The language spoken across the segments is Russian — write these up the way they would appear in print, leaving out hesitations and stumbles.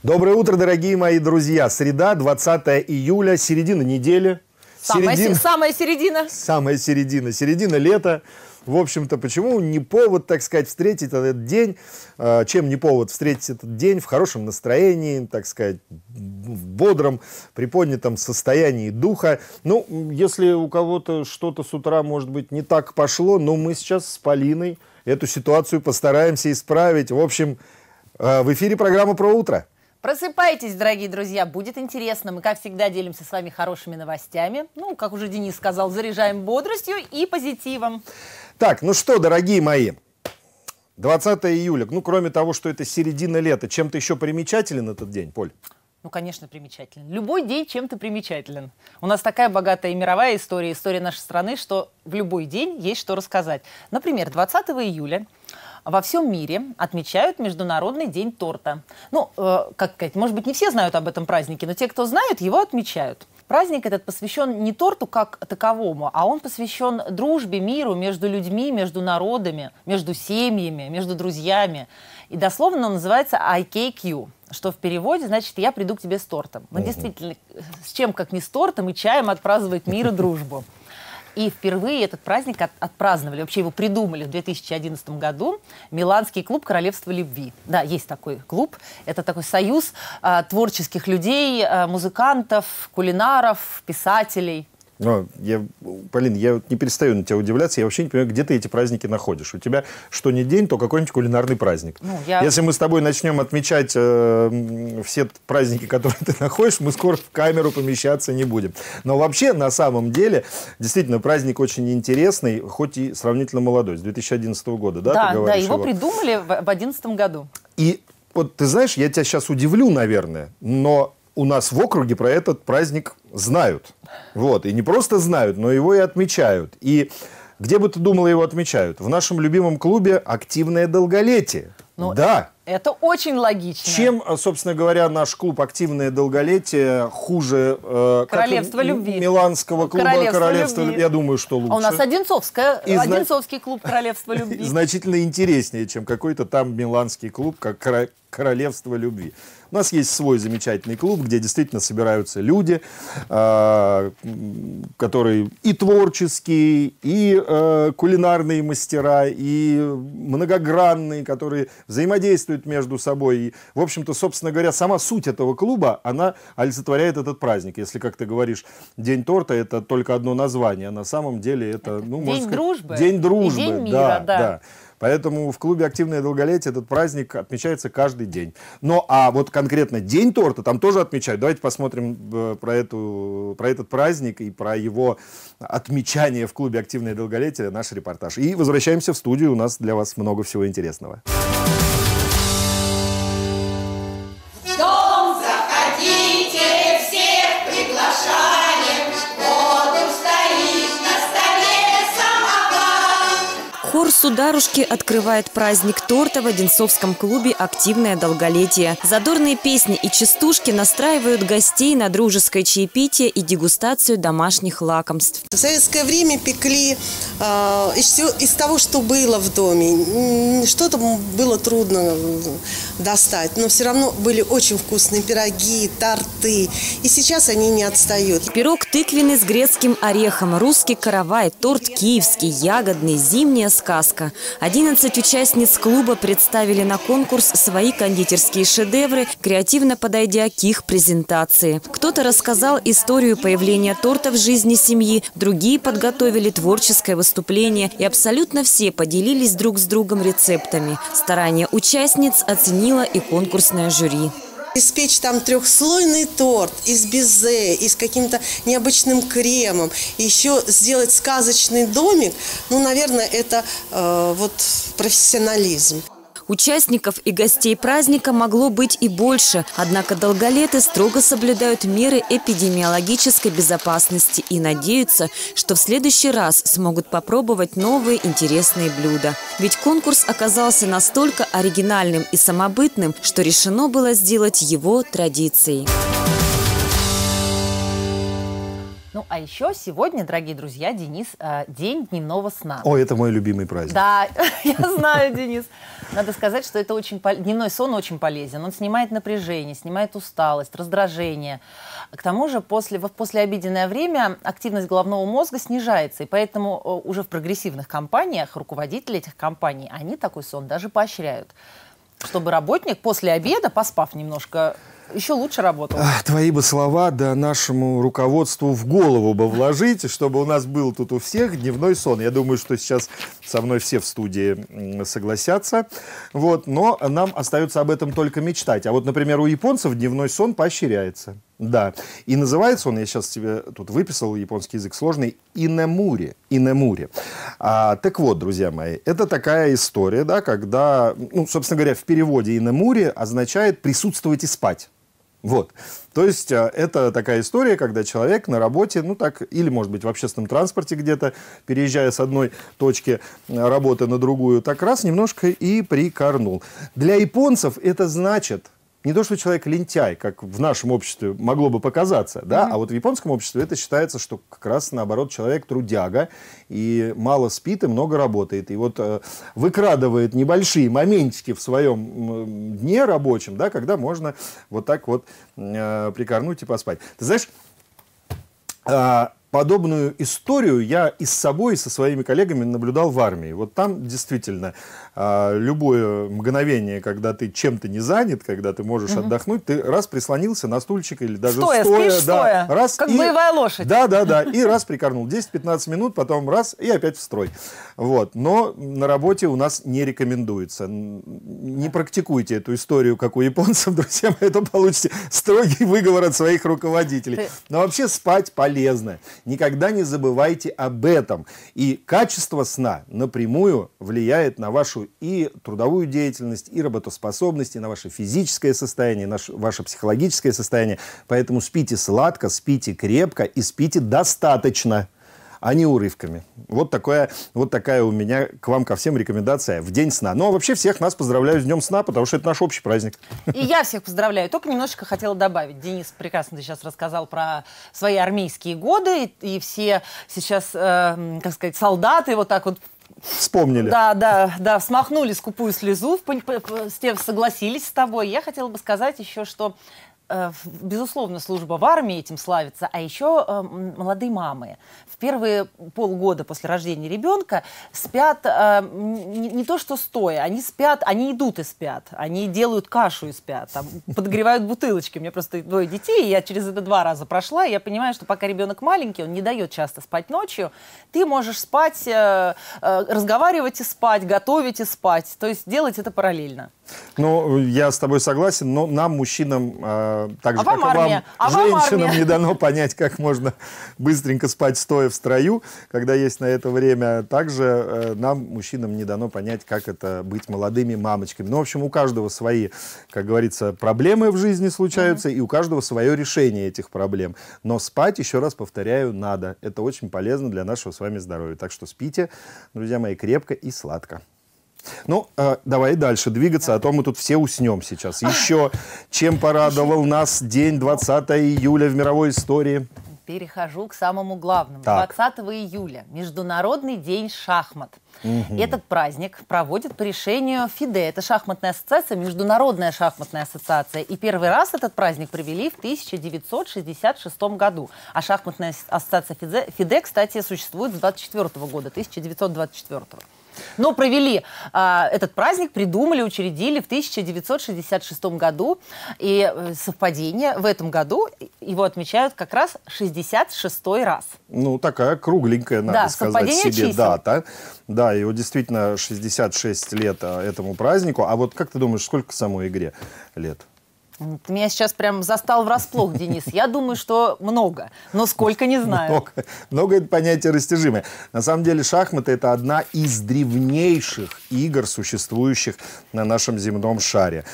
Доброе утро, дорогие мои друзья. Среда, 20 июля, середина недели. Самая середина. Самая середина. Середина лета. В общем-то, почему не повод, так сказать, встретить этот день? Чем не повод встретить этот день в хорошем настроении, так сказать, в бодром, приподнятом состоянии духа? Ну, если у кого-то что-то с утра, может быть, не так пошло, но мы сейчас с Полиной эту ситуацию постараемся исправить. В общем, в эфире программа «Про утро». Просыпайтесь, дорогие друзья, будет интересно. Мы, как всегда, делимся с вами хорошими новостями. Ну, как уже Денис сказал, заряжаем бодростью и позитивом. Так, ну что, дорогие мои, 20 июля, ну, кроме того, что это середина лета, чем-то еще примечателен этот день, Поль? Ну, конечно, примечателен. Любой день чем-то примечателен. У нас такая богатая мировая история, история нашей страны, что в любой день есть что рассказать. Например, 20 июля во всем мире отмечают Международный день торта. Ну, как сказать, может быть, не все знают об этом празднике, но те, кто знают, его отмечают. Праздник этот посвящен не торту как таковому, а он посвящен дружбе, миру между людьми, между народами, между семьями, между друзьями. И дословно он называется «I cake you», что в переводе значит «я приду к тебе с тортом». Но действительно, с чем как не с тортом и чаем отпраздновать мир и дружбу. И впервые этот праздник отпраздновали, вообще его придумали в 2011 году, Миланский клуб «Королевство любви». Да, есть такой клуб. Это такой союз творческих людей, музыкантов, кулинаров, писателей. Но Полин, я не перестаю на тебя удивляться, я вообще не понимаю, где ты эти праздники находишь. У тебя что ни день, то какой-нибудь кулинарный праздник. Ну, Если мы с тобой начнем отмечать все праздники, которые ты находишь, мы скоро в камеру помещаться не будем. Но вообще, на самом деле, действительно, праздник очень интересный, хоть и сравнительно молодой, с 2011 года, да? Да, ты говоришь, да, его придумали в 2011 году. И вот ты знаешь, я тебя сейчас удивлю, наверное, но у нас в округе про этот праздник знают. Вот. И не просто знают, но его и отмечают. И где бы ты думала, его отмечают? В нашем любимом клубе «Активное долголетие». Ну, да. Это очень логично. Чем, собственно говоря, наш клуб «Активное долголетие» хуже «Королевство любви». Миланского клуба «Королевство любви»? Я думаю, что лучше. А у нас Одинцовский клуб «Королевство любви». Значительно интереснее, чем какой-то там миланский клуб, как «Королевство любви». У нас есть свой замечательный клуб, где действительно собираются люди, которые и творческие, и кулинарные мастера, и многогранные, которые взаимодействуют между собой. И, в общем-то, собственно говоря, сама суть этого клуба, она олицетворяет этот праздник. Если, как ты говоришь, День торта – это только одно название, а на самом деле это, День дружбы. День дружбы. И День мира, да. Поэтому в клубе «Активное долголетие» этот праздник отмечается каждый день. Ну, а вот конкретно День торта там тоже отмечают. Давайте посмотрим про этот праздник и про его отмечание в клубе «Активное долголетие» наш репортаж. И возвращаемся в студию. У нас для вас много всего интересного. Хор «Сударушки» открывает праздник торта в Одинцовском клубе «Активное долголетие». Задорные песни и частушки настраивают гостей на дружеское чаепитие и дегустацию домашних лакомств. В советское время пекли из того, что было в доме. Что-то было трудно достать, но все равно были очень вкусные пироги, торты. И сейчас они не отстают. Пирог тыквенный с грецким орехом, русский каравай, торт киевский, ягодный, зимняя сказка. 11 участниц клуба представили на конкурс свои кондитерские шедевры, креативно подойдя к их презентации. Кто-то рассказал историю появления торта в жизни семьи, другие подготовили творческое выступление, и абсолютно все поделились друг с другом рецептами. Старания участниц оценило и конкурсное жюри. Испечь там трехслойный торт из безе, и с каким-то необычным кремом, еще сделать сказочный домик, ну, наверное, это вот профессионализм. Участников и гостей праздника могло быть и больше, однако долголеты строго соблюдают меры эпидемиологической безопасности и надеются, что в следующий раз смогут попробовать новые интересные блюда. Ведь конкурс оказался настолько оригинальным и самобытным, что решено было сделать его традицией. Ну, а еще сегодня, дорогие друзья, Денис, день дневного сна. О, это мой любимый праздник. Да, я знаю, Денис. Надо сказать, что это дневной сон очень полезен. Он снимает напряжение, снимает усталость, раздражение. К тому же в послеобеденное время активность головного мозга снижается. И поэтому уже в прогрессивных компаниях, руководители этих компаний, они такой сон даже поощряют. Чтобы работник после обеда, поспав немножко, еще лучше работал. Твои бы слова, да, нашему руководству в голову бы вложить, чтобы у нас был тут у всех дневной сон. Я думаю, что сейчас со мной все в студии согласятся. Вот, но нам остается об этом только мечтать. А вот, например, у японцев дневной сон поощряется. Да. И называется он, я сейчас тебе тут выписал, японский язык сложный, инэмури. Инэмури. Так вот, друзья мои, это такая история, да, когда, ну, собственно говоря, в переводе инэмури означает присутствовать и спать. Вот. То есть это такая история, когда человек на работе, ну так, или, может быть, в общественном транспорте где-то, переезжая с одной точки работы на другую, так раз немножко и прикорнул. Для японцев это значит не то, что человек лентяй, как в нашем обществе могло бы показаться, да, а вот в японском обществе это считается, что как раз наоборот человек трудяга и мало спит и много работает. И вот выкрадывает небольшие моментики в своем дне рабочем, да, когда можно вот так вот прикорнуть и поспать. Ты знаешь, подобную историю я и с собой, и со своими коллегами наблюдал в армии. Вот там действительно любое мгновение, когда ты чем-то не занят, когда ты можешь отдохнуть, ты раз прислонился на стульчик или даже стоя, спишь, да, стоя, раз, как и, боевая лошадь. Да, и раз прикорнул. 10-15 минут, потом раз, и опять в строй. Вот. Но на работе у нас не рекомендуется. Не практикуйте эту историю, как у японцев, друзья мои, то получите строгий выговор от своих руководителей. Но вообще спать полезно. Никогда не забывайте об этом. И качество сна напрямую влияет на вашу и трудовую деятельность, и работоспособность, и на ваше физическое состояние, на ваше психологическое состояние. Поэтому спите сладко, спите крепко и спите достаточно, а не урывками. Вот такая у меня к вам, ко всем рекомендация в день сна. Ну, а вообще всех нас поздравляю с Днем сна, потому что это наш общий праздник. И я всех поздравляю. Только немножечко хотела добавить. Денис, прекрасно ты сейчас рассказал про свои армейские годы, и все сейчас, как сказать, солдаты вот так вот вспомнили. Да, смахнули скупую слезу, согласились с тобой. Я хотела бы сказать еще, что безусловно, служба в армии этим славится, а еще молодые мамы в первые полгода после рождения ребенка спят не то что стоя, они спят, они идут и спят, они делают кашу и спят, там, подогревают бутылочки. У меня просто 2 детей, и я через это 2 раза прошла, и я понимаю, что пока ребенок маленький, он не дает часто спать ночью, ты можешь спать, разговаривать и спать, готовить и спать, то есть делать это параллельно. Ну, я с тобой согласен, но нам, мужчинам, так же, как и вам, женщинам, не дано понять, как можно быстренько спать стоя в строю, когда есть на это время. Также нам, мужчинам, не дано понять, как это быть молодыми мамочками. Ну, в общем, у каждого свои, как говорится, проблемы в жизни случаются, и у каждого свое решение этих проблем. Но спать, еще раз повторяю, надо. Это очень полезно для нашего с вами здоровья. Так что спите, друзья мои, крепко и сладко. Ну, давай дальше двигаться, а то мы тут все уснем сейчас. Еще чем порадовал нас день 20 июля в мировой истории? Перехожу к самому главному. Так. 20 июля – Международный день шахмат. Этот праздник проводит по решению ФИДЕ. Это шахматная ассоциация, Международная шахматная ассоциация. И первый раз этот праздник провели в 1966 году. А шахматная ассоциация ФИДЕ, кстати, существует с 1924 года, 1924. Но провели этот праздник, придумали, учредили в 1966 году. И совпадение, в этом году его отмечают как раз 66-й раз. Ну, такая кругленькая, надо сказать себе, чисел. дата. Да, и вот действительно 66 лет этому празднику. А вот как ты думаешь, сколько самой игре лет? Ты меня сейчас прям застал врасплох, Денис. Я думаю, что много, но сколько, не знаю. Много это понятие растяжимое. На самом деле шахматы – это одна из древнейших игр, существующих на нашем земном шаре.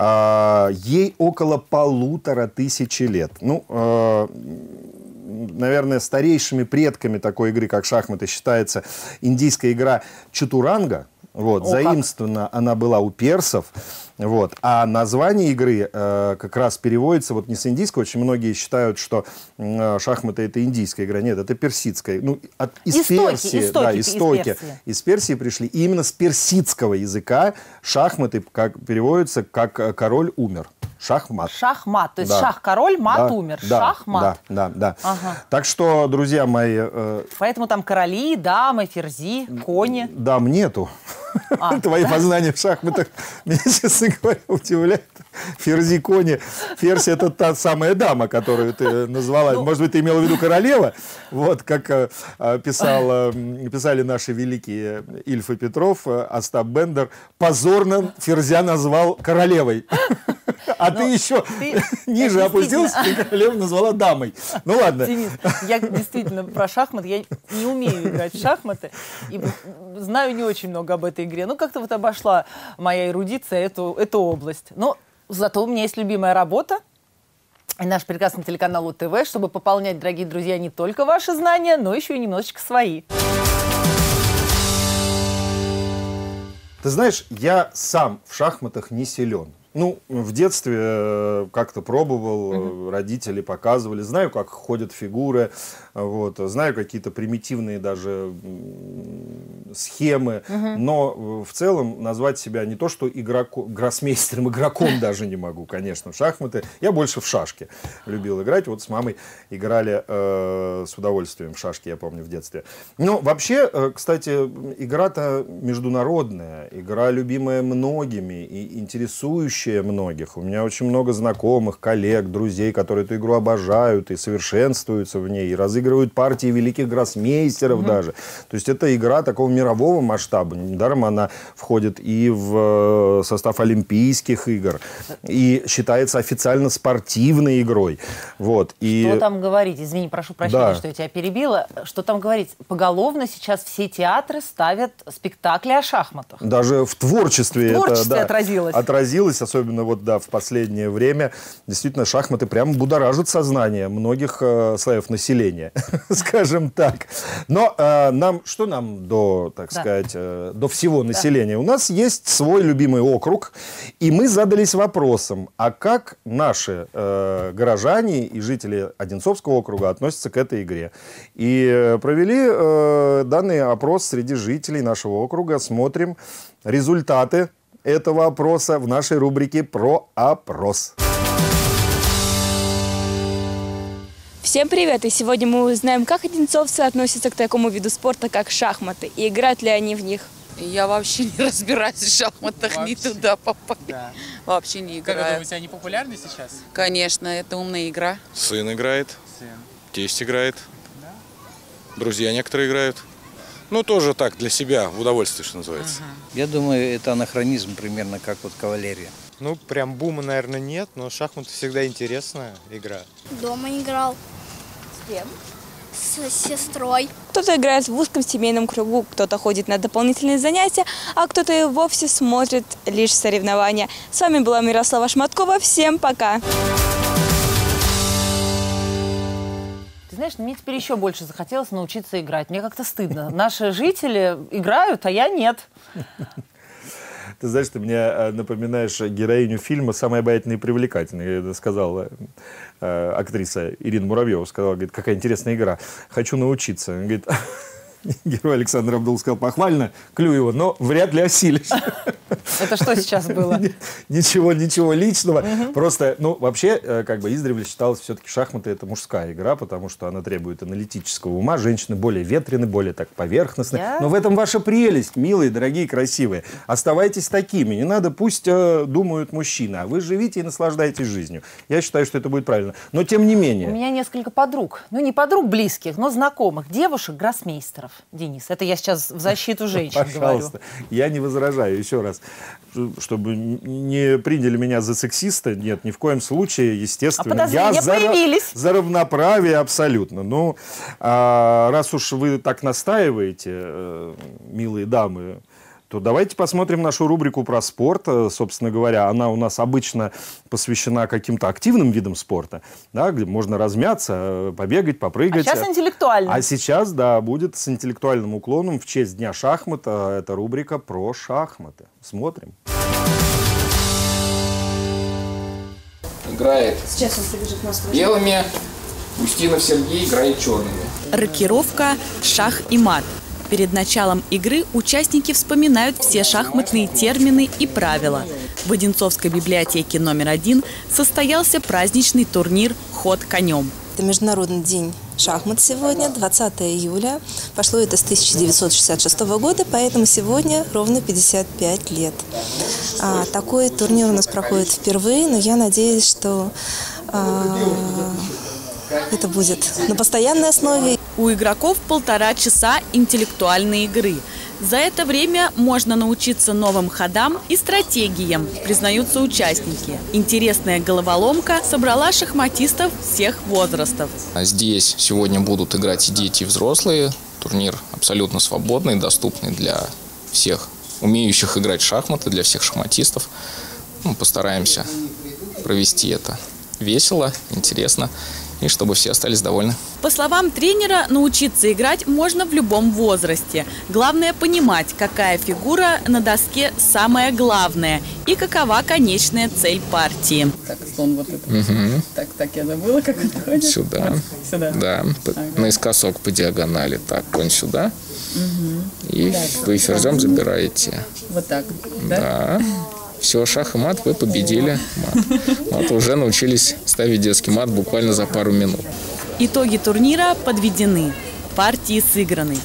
Ей около 1500 лет. Ну, наверное, старейшими предками такой игры, как шахматы, считается индийская игра чатуранга. Вот, заимствована она была у персов. Вот. А название игры как раз переводится вот не с индийского. Очень многие считают, что шахматы это индийская игра. Нет, это персидская. Ну, из Персии. Да, истоки. Из Персии пришли. И именно с персидского языка шахматы как переводятся как «король умер». Шахмат. Шахмат. То есть шах-король, мат умер. Шахмат. Да. Ага. Так что, друзья мои... Поэтому там короли, дамы, ферзи, кони. Дам нету. Твои познания в шахматах меня, честно говоря, удивляют. Ферзи, кони. Ферзь — это та самая дама, которую ты назвала. Может быть, ты имела в виду королева? Вот, как писали наши великие Ильф и Петров, Остап Бендер, позорно Ферзя назвал королевой. А ты еще ниже опустился, ты королеву назвала дамой. Ну ладно. Денис, я действительно про шахматы, я не умею играть в шахматы, и знаю не очень много об этой игре. Ну, как-то вот обошла моя эрудиция эту область. Но зато у меня есть любимая работа, и наш прекрасный телеканал УТВ, чтобы пополнять, дорогие друзья, не только ваши знания, но еще и немножечко свои. Ты знаешь, я сам в шахматах не силен. Ну, в детстве как-то пробовал, родители показывали, знаю, как ходят фигуры, вот, знаю какие-то примитивные даже схемы, но в целом назвать себя не то, что гроссмейстером, игроком даже не могу, конечно, в шахматы. Я больше в шашки любил играть, вот с мамой играли с удовольствием в шашки, я помню, в детстве. Но вообще, кстати, игра-то международная, игра любимая многими и интересующая многих. У меня очень много знакомых, коллег, друзей, которые эту игру обожают и совершенствуются в ней, и разыгрывают партии великих гроссмейстеров даже. То есть это игра такого мирового масштаба. Недаром она входит и в состав Олимпийских игр, и считается официально спортивной игрой. Вот. И... Что там говорить? Извини, прошу прощения, что я тебя перебила. Что там говорить? Поголовно сейчас все театры ставят спектакли о шахматах. Даже в творчестве, это отразилось. Отразилось, особенно вот, да, в последнее время. Действительно, шахматы прямо будоражат сознание многих слоев населения, скажем так. Но что нам до, так сказать, до всего населения? У нас есть свой любимый округ, и мы задались вопросом, а как наши горожане и жители Одинцовского округа относятся к этой игре. И провели данный опрос среди жителей нашего округа. Смотрим результаты этого опроса в нашей рубрике «Про опрос». Всем привет! И сегодня мы узнаем, как одинцовцы относятся к такому виду спорта, как шахматы, и играют ли они в них. Я вообще не разбираюсь в шахматах, вообще? Не туда попали. Да. Вообще не играю. Как вы думаете, они популярны сейчас? Конечно, это умная игра. Сын играет, тесть играет, друзья некоторые играют. Ну, тоже так, для себя, в удовольствие, что называется. Я думаю, это анахронизм примерно, как вот кавалерия. Ну, прям бума, наверное, нет, но шахматы всегда интересная игра. Дома играл. С кем? С сестрой. Кто-то играет в узком семейном кругу, кто-то ходит на дополнительные занятия, а кто-то и вовсе смотрит лишь соревнования. С вами была Мирослава Шматкова. Всем пока! Знаешь, мне теперь еще больше захотелось научиться играть. Мне как-то стыдно. Наши жители играют, а я нет. Ты знаешь, ты мне напоминаешь героиню фильма «Самая обаятельная и привлекательная», сказала актриса Ирина Муравьева. Сказала, говорит, какая интересная игра. Хочу научиться. Она говорит, герой Александр Абдул сказал, похвально, Клюева, но вряд ли осилишь. Это что сейчас было? Ничего личного. Просто, ну, вообще, как бы издревле считалось, все-таки шахматы — это мужская игра, потому что она требует аналитического ума. Женщины более ветрены, более так поверхностны. Но в этом ваша прелесть, милые, дорогие, красивые. Оставайтесь такими. Не надо, пусть думают мужчины, а вы живите и наслаждайтесь жизнью. Я считаю, что это будет правильно. Но тем не менее. У меня несколько подруг. Ну, не подруг близких, но знакомых. Девушек-гроссмейстеров. Денис, это я сейчас в защиту женщин говорю. Пожалуйста, я не возражаю, еще раз, чтобы не приняли меня за сексиста, нет, ни в коем случае, естественно. Я за равноправие абсолютно. Ну, раз уж вы так настаиваете, милые дамы, то давайте посмотрим нашу рубрику про спорт. Собственно говоря, она у нас обычно посвящена каким-то активным видам спорта, да, где можно размяться, побегать, попрыгать. А сейчас интеллектуально. А сейчас, да, будет с интеллектуальным уклоном в честь Дня шахмата. Это рубрика про шахматы. Смотрим. Играет белыми, Устинов Сергей играет черными. Рокировка, шах и мат. Перед началом игры участники вспоминают все шахматные термины и правила. В Одинцовской библиотеке номер 1 состоялся праздничный турнир «Ход конем». Это Международный день шахмат сегодня, 20 июля. Пошло это с 1966 года, поэтому сегодня ровно 55 лет. Такой турнир у нас проходит впервые, но я надеюсь, что это будет на постоянной основе. У игроков 1,5 часа интеллектуальной игры. За это время можно научиться новым ходам и стратегиям, признаются участники. Интересная головоломка собрала шахматистов всех возрастов. Здесь сегодня будут играть и дети, и взрослые. Турнир абсолютно свободный, доступный для всех умеющих играть в шахматы, для всех шахматистов. Постараемся провести это весело, интересно, и чтобы все остались довольны. По словам тренера, научиться играть можно в любом возрасте. Главное понимать, какая фигура на доске самая главная и какова конечная цель партии. Так, слон вот это. Угу. Так, я забыла, как он ходит. Сюда. Вот, сюда. Да, ага. Наискосок по диагонали. Так, конь сюда. Угу. И так, вы ферзем забираете. Вот так, да? Да. Все, шах и мат, вы победили мат. Вот уже научились ставить детский мат буквально за пару минут. Итоги турнира подведены. Партии сыграны.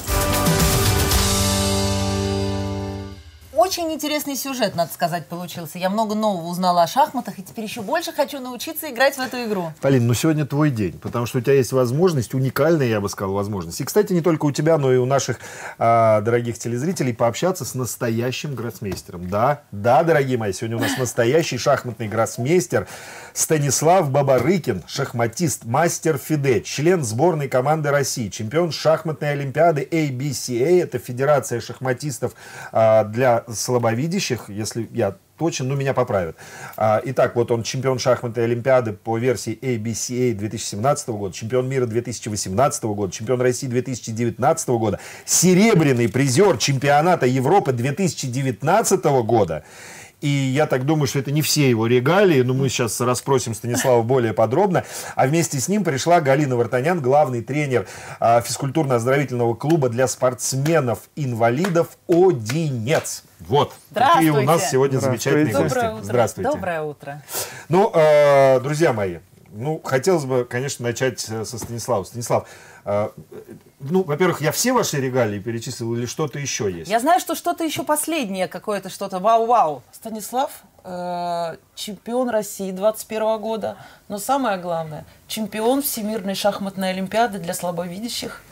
Очень интересный сюжет, надо сказать, получился. Я много нового узнала о шахматах, и теперь еще больше хочу научиться играть в эту игру. Полин, ну сегодня твой день, потому что у тебя есть возможность, уникальная, я бы сказал, возможность. И, кстати, не только у тебя, но и у наших дорогих телезрителей пообщаться с настоящим гроссмейстером. Да, дорогие мои, сегодня у нас настоящий шахматный гроссмейстер Станислав Бабарыкин, шахматист, мастер ФИДЕ, член сборной команды России, чемпион шахматной олимпиады ABCA, это Федерация шахматистов для слабовидящих, если я точен, ну меня поправят. Итак, вот он чемпион шахматной олимпиады по версии ABCA 2017 года, чемпион мира 2018 года, чемпион России 2019 года, серебряный призер чемпионата Европы 2019 года. И я так думаю, что это не все его регалии, но мы сейчас расспросим Станислава более подробно. А вместе с ним пришла Галина Вартанян, главный тренер физкультурно-оздоровительного клуба для спортсменов-инвалидов «Одинец». Вот, какие у нас сегодня замечательные гости. Здравствуйте. Доброе утро. Ну, друзья мои, хотелось бы, конечно, начать со Станислава. Станислав, во-первых, я все ваши регалии перечислил или что-то еще есть? Я знаю, что что-то еще последнее, какое-то что-то вау-вау. Станислав, чемпион России 21 года, но самое главное, чемпион Всемирной шахматной олимпиады для слабовидящих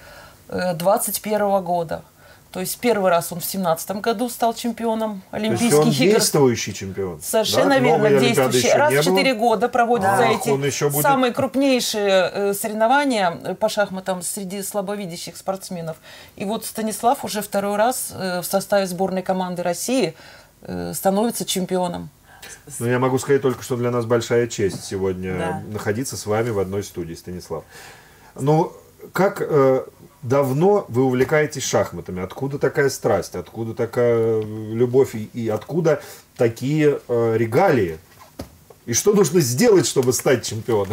21 года. То есть первый раз он в 2017 году стал чемпионом Олимпийских игр. То есть он действующий чемпион? Совершенно верно, действующий. Раз в 4 года проводятся эти самые крупнейшие соревнования по шахматам среди слабовидящих спортсменов. И вот Станислав уже второй раз в составе сборной команды России становится чемпионом. Ну, я могу сказать только, что для нас большая честь сегодня находиться с вами в одной студии, Станислав. Ну, как давно вы увлекаетесь шахматами? Откуда такая страсть? Откуда такая любовь? И откуда такие регалии? И что нужно сделать, чтобы стать чемпионом?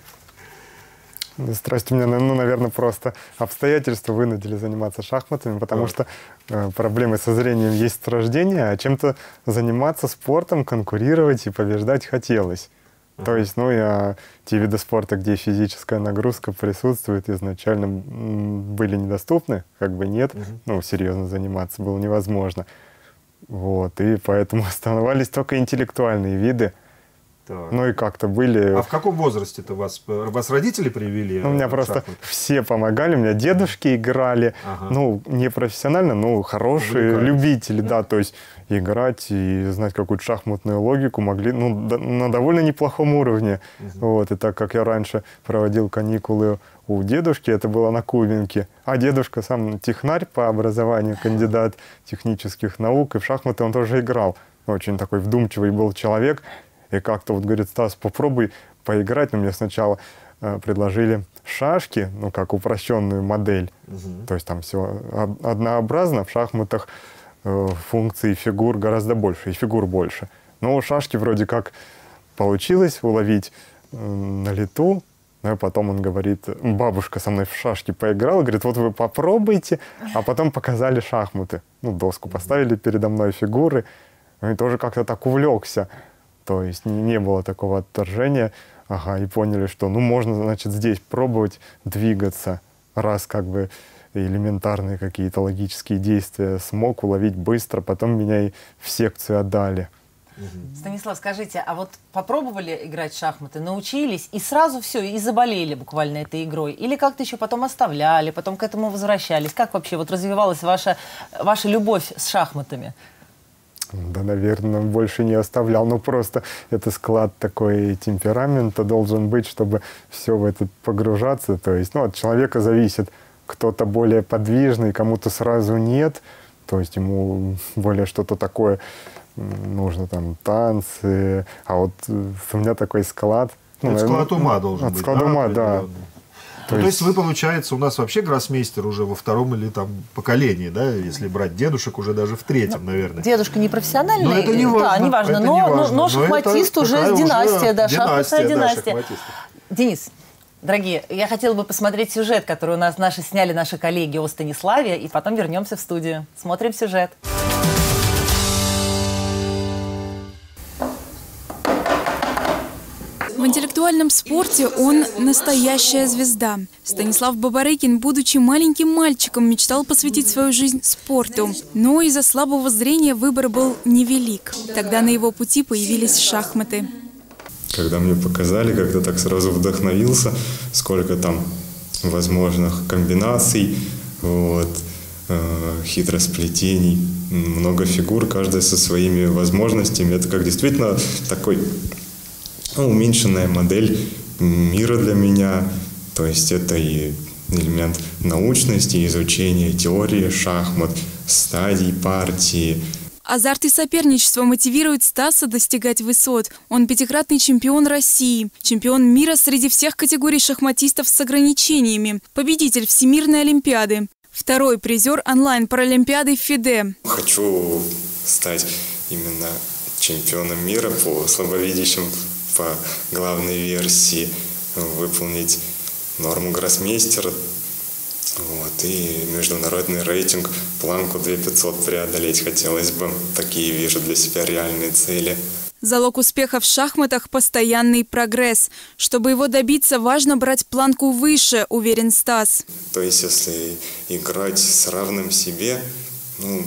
Страсть у меня, наверное, просто обстоятельства вынудили заниматься шахматами, потому что проблемы со зрением есть с рождения, а чем-то заниматься спортом, конкурировать и побеждать хотелось. То есть, те виды спорта, где физическая нагрузка присутствует, изначально были недоступны, нет, серьезно заниматься было невозможно. Вот, и поэтому оставались только интеллектуальные виды. Так. Ну и как-то были... А в каком возрасте-то вас родители привели? У меня просто все помогали, у меня дедушки играли, ну, не профессионально, но хорошие любители, да, то есть играть и знать какую-то шахматную логику могли, ну, на довольно неплохом уровне. Вот, и так как я раньше проводил каникулы у дедушки, это было на Кубинке, а дедушка сам технарь по образованию, кандидат технических наук, и в шахматы он тоже играл. Очень такой вдумчивый был человек. И как-то вот говорит: Стас, попробуй поиграть. Но мне сначала предложили шашки, ну, как упрощенную модель. То есть там все однообразно. В шахматах функций фигур гораздо больше, и фигур больше. Но шашки вроде как получилось уловить на лету. Ну, и потом он говорит, бабушка со мной в шашки поиграла, говорит, вот вы попробуйте. А потом показали шахматы. Ну, доску поставили передо мной, фигуры. И тоже как-то так увлекся. То есть не было такого отторжения. Ага, и поняли, что ну можно, значит, здесь пробовать двигаться, раз как бы элементарные какие-то логические действия смог уловить быстро, потом меня и в секцию отдали. Станислав, скажите, а вот попробовали играть в шахматы, научились и сразу все, и заболели буквально этой игрой? Или как-то еще потом оставляли, потом к этому возвращались? Как вообще вот развивалась ваша любовь с шахматами? Да, наверное, больше не оставлял. Ну, просто это склад такой темперамента должен быть, чтобы все в это погружаться. То есть, ну, от человека зависит. Кто-то более подвижный, кому-то сразу нет. То есть ему более что-то такое нужно, там, танцы. А вот у меня такой склад. Ну, склад ума должен быть. Склад ума, да. То есть вы, получается, у нас вообще гроссмейстер уже во втором или там поколении, да, если брать дедушек уже даже в третьем, наверное. Дедушка не профессиональный, но это не важно, да, не важно, но шахматист уже династия, да, шахматная династия. Денис, дорогие, я хотела бы посмотреть сюжет, который у нас сняли наши коллеги о Станиславе, и потом вернемся в студию. Смотрим сюжет. В интеллектуальном спорте он настоящая звезда. Станислав Бабарыкин, будучи маленьким мальчиком, мечтал посвятить свою жизнь спорту. Но из-за слабого зрения выбор был невелик. Тогда на его пути появились шахматы. Когда мне показали, как-то так сразу вдохновился, сколько там возможных комбинаций, вот, хитросплетений, много фигур, каждая со своими возможностями. Это как действительно такой... уменьшенная модель мира для меня, то есть это и элемент научности, изучения теории шахмат, стадий партии. Азарт и соперничество мотивируют Стаса достигать высот. Он пятикратный чемпион России, чемпион мира среди всех категорий шахматистов с ограничениями, победитель Всемирной Олимпиады, второй призер онлайн-паралимпиады ФИДЕ. Хочу стать именно чемпионом мира по слабовидящим по главной версии, выполнить норму гроссмейстера, вот, и международный рейтинг, планку 2500 преодолеть хотелось бы. Такие вижу для себя реальные цели. Залог успеха в шахматах – постоянный прогресс. Чтобы его добиться, важно брать планку выше, уверен Стас. То есть, если играть с равным себе, ну,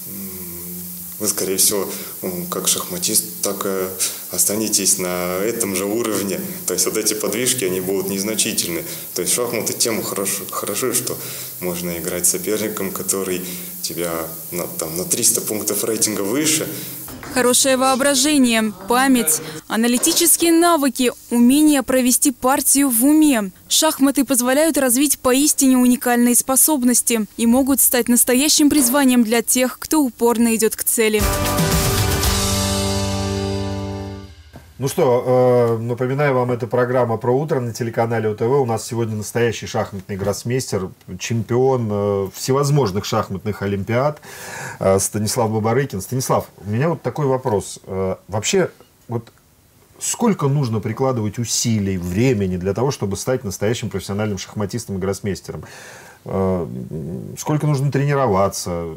вы, скорее всего, как шахматист, так и останетесь на этом же уровне. То есть вот эти подвижки, они будут незначительны. То есть шахматы тем хороши, что можно играть с соперником, который тебя на 300 пунктов рейтинга выше. Хорошее воображение, память, аналитические навыки, умение провести партию в уме. Шахматы позволяют развить поистине уникальные способности и могут стать настоящим призванием для тех, кто упорно идет к цели. Ну что, напоминаю вам, это программа «Про утро» на телеканале УТВ. У нас сегодня настоящий шахматный гроссмейстер, чемпион всевозможных шахматных олимпиад Станислав Бабарыкин. Станислав, у меня вот такой вопрос. Вообще, вот сколько нужно прикладывать усилий, времени для того, чтобы стать настоящим профессиональным шахматистом и гроссмейстером? Сколько нужно тренироваться?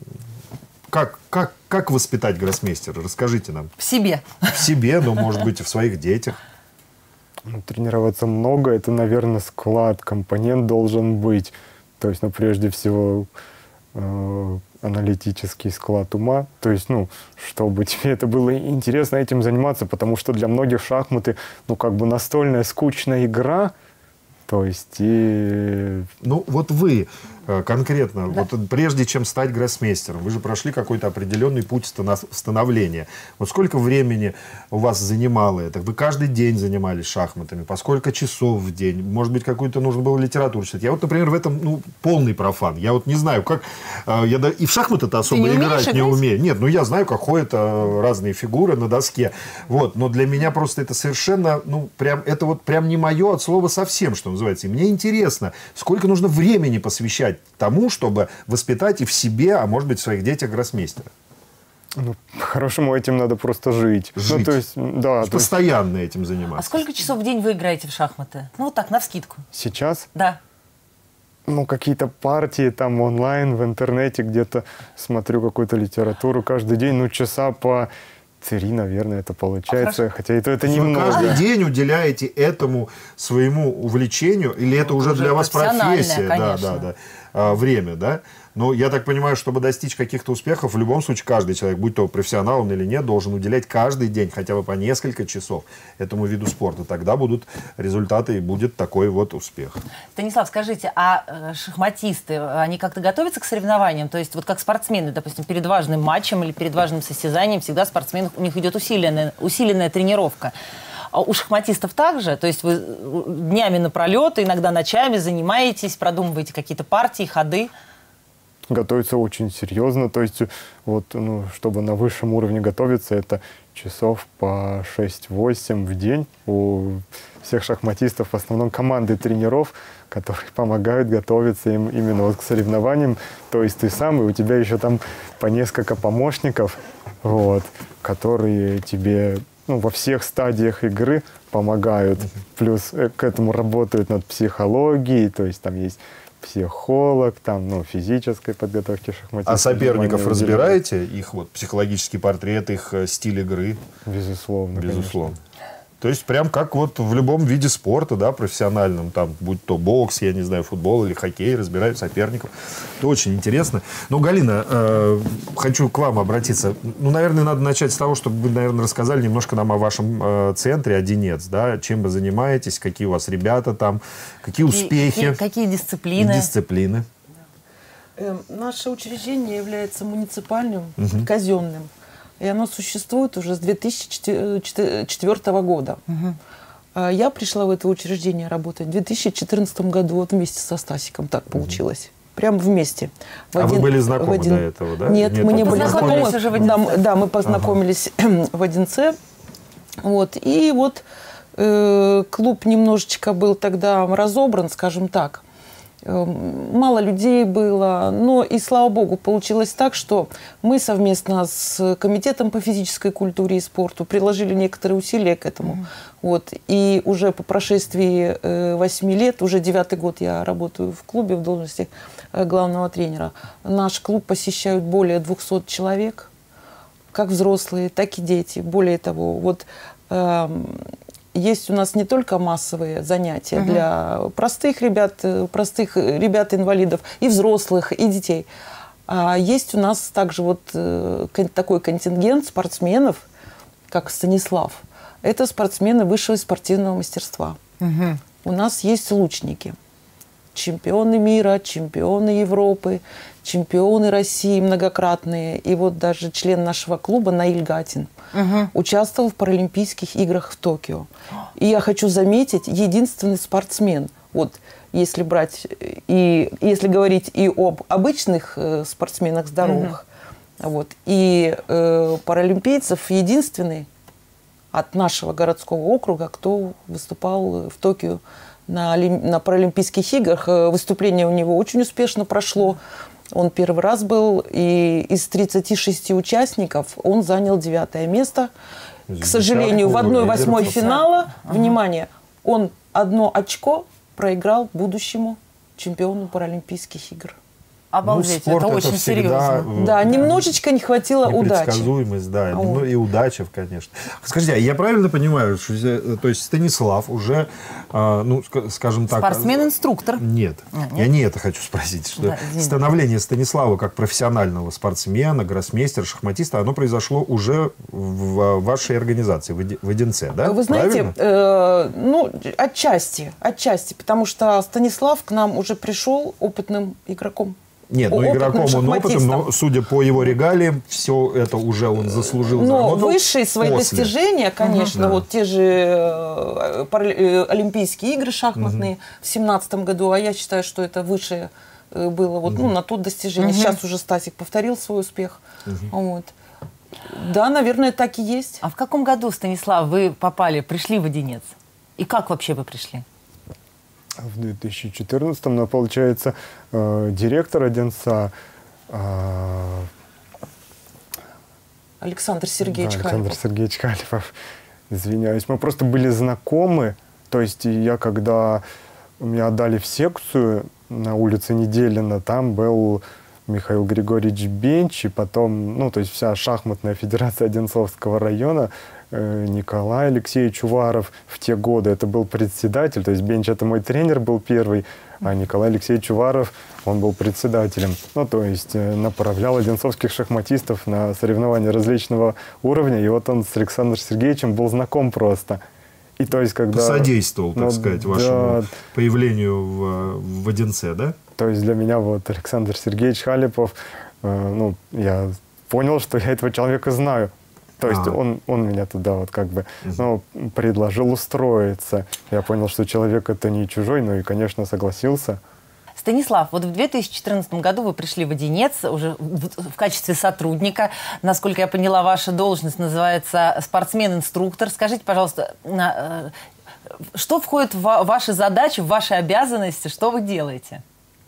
Как воспитать гроссмейстера? Расскажите нам. В себе. В себе, но, может быть, и в своих детях. Тренироваться много, это, наверное, склад, компонент должен быть. То есть, ну, прежде всего, аналитический склад ума. То есть, ну, чтобы тебе это было интересно этим заниматься, потому что для многих шахматы, ну, как бы настольная скучная игра. То есть и... Ну, вот вы конкретно, вот прежде чем стать гроссмейстером, вы же прошли какой-то определенный путь становления. Вот сколько времени у вас занимало это? Вы каждый день занимались шахматами? По сколько часов в день? Может быть, какую-то нужно было литературу читать? Я вот, например, в этом, ну, полный профан. Я вот не знаю, как... Я и в шахматы-то особо играть не умею. Нет, ну, я знаю, как ходят разные фигуры на доске. Вот. Но для меня просто это совершенно, ну, прям, это вот прям не мое от слова совсем, что называется. И мне интересно, сколько нужно времени посвящать тому, чтобы воспитать и в себе, а может быть, в своих детях гроссмейстера. Ну, по-хорошему, этим надо просто жить. Жить. Ну, то есть, да, постоянно этим заниматься. А сколько часов в день вы играете в шахматы? Ну, вот так, навскидку. Сейчас? Да. Ну, какие-то партии там онлайн, в интернете где-то смотрю какую-то литературу каждый день. Ну, часа по 3, наверное, это получается. Хотя это немного. Вы каждый день уделяете этому своему увлечению? Или это уже для вас профессия? Да, время, да? Но я так понимаю, чтобы достичь каких-то успехов, в любом случае каждый человек, будь то профессионал он или нет, должен уделять каждый день хотя бы по несколько часов этому виду спорта. Тогда будут результаты и будет такой вот успех. Станислав, скажите, а шахматисты, они как-то готовятся к соревнованиям? То есть вот как спортсмены, допустим, перед важным матчем или перед важным состязанием всегда спортсменов, у них идет усиленная тренировка. А у шахматистов также? То есть вы днями напролет, иногда ночами занимаетесь, продумываете какие-то партии, ходы? Готовиться очень серьезно. То есть, вот, ну, чтобы на высшем уровне готовиться, это часов по 6-8 в день. У всех шахматистов в основном команды тренеров, которые помогают готовиться им именно вот к соревнованиям. То есть ты сам, и у тебя еще там по несколько помощников, вот, которые тебе, ну, во всех стадиях игры помогают. Плюс к этому работают над психологией, то есть там есть психолог, там, ну, физической подготовки шахматистов. А соперников разбираете? Их вот психологический портрет, их стиль игры? Безусловно. Безусловно. Конечно. То есть прям как вот в любом виде спорта, да, профессиональном, там, будь то бокс, я не знаю, футбол или хоккей, разбирают соперников. Это очень интересно. Ну, Галина, хочу к вам обратиться. Ну, наверное, надо начать с того, чтобы вы, наверное, рассказали немножко нам о вашем центре «Одинец», да, чем вы занимаетесь, какие у вас ребята там, какие успехи. Какие дисциплины. Наше учреждение является муниципальным, казенным. И оно существует уже с 2004 года. Я пришла в это учреждение работать в 2014 году, вот вместе со Стасиком так получилось. Прямо вместе. Вы были знакомы до этого, да? Нет, мы не были знакомы. Да, мы познакомились в Одинце. Вот. И вот клуб немножечко был тогда разобран, скажем так. Мало людей было, но и, слава богу, получилось так, что мы совместно с Комитетом по физической культуре и спорту приложили некоторые усилия к этому. Вот. И уже по прошествии 8 лет, уже 9-й год я работаю в клубе в должности главного тренера, наш клуб посещают более 200 человек, как взрослые, так и дети. Более того, вот... Есть у нас не только массовые занятия для простых ребят-инвалидов, и взрослых, и детей. А есть у нас также вот такой контингент спортсменов, как Станислав. Это спортсмены высшего спортивного мастерства. У нас есть лучники. Чемпионы мира, чемпионы Европы, чемпионы России многократные. И вот даже член нашего клуба Наиль Гатин участвовал в Паралимпийских играх в Токио. И я хочу заметить, единственный спортсмен, вот если брать и если говорить и об обычных спортсменах здоровых, вот, и паралимпийцев, единственный от нашего городского округа, кто выступал в Токио на Паралимпийских играх. Выступление у него очень успешно прошло. Он первый раз был, и из 36 участников он занял 9-е место. К сожалению, в 1/8 финала, внимание, он 1 очко проиграл будущему чемпиону Паралимпийских игр. Обалдеть, спорт это очень всегда, серьезно. Да, немножечко не хватило удачи. Непредсказуемость, да, ну и удача, конечно. Скажите, а я правильно понимаю, что то есть Станислав уже, ну, скажем так... Спортсмен-инструктор? Нет, я не это хочу спросить. Что становление Станислава как профессионального спортсмена, гроссмейстера, шахматиста, оно произошло уже в вашей организации, в Одинце, да? Вы знаете, ну, отчасти, потому что Станислав к нам уже пришел опытным игроком. Нет, ну игроком он опытом, но, судя по его регалиям, все это уже он заслужил. Но высшие свои достижения, конечно, вот те же Олимпийские игры шахматные в 2017 году, а я считаю, что это высшее было вот, ну, на то достижение. Сейчас уже Стасик повторил свой успех. Вот. Да, наверное, так и есть. А в каком году, Станислав, вы пришли в Одинец? И как вообще вы пришли? В 2014-м, но, получается, директор Одинца Александр Сергеевич Халипов. Александр Сергеевич Халипов, извиняюсь. Мы просто были знакомы. То есть когда меня отдали в секцию на улице Неделина, там был Михаил Григорьевич Бенч, и потом, ну, то есть вся шахматная федерация Одинцовского района, Николай Алексеевич Уваров в те годы, это был председатель, то есть Бенч это мой тренер был первый, а Николай Алексеевич Уваров, он был председателем. Ну, то есть направлял одинцовских шахматистов на соревнования различного уровня, и вот он с Александром Сергеевичем был знаком просто. И то есть когда... Посодействовал, так сказать, вашему появлению в Одинце, да? То есть для меня вот Александр Сергеевич Халипов, ну, я понял, что я этого человека знаю. То есть он меня туда вот как бы, ну, предложил устроиться. Я понял, что человек это не чужой, ну и, конечно, согласился. Станислав, вот в 2014 году вы пришли в Одинец уже в качестве сотрудника. Насколько я поняла, ваша должность называется спортсмен-инструктор. Скажите, пожалуйста, что входит в ваши задачи, в ваши обязанности, что вы делаете?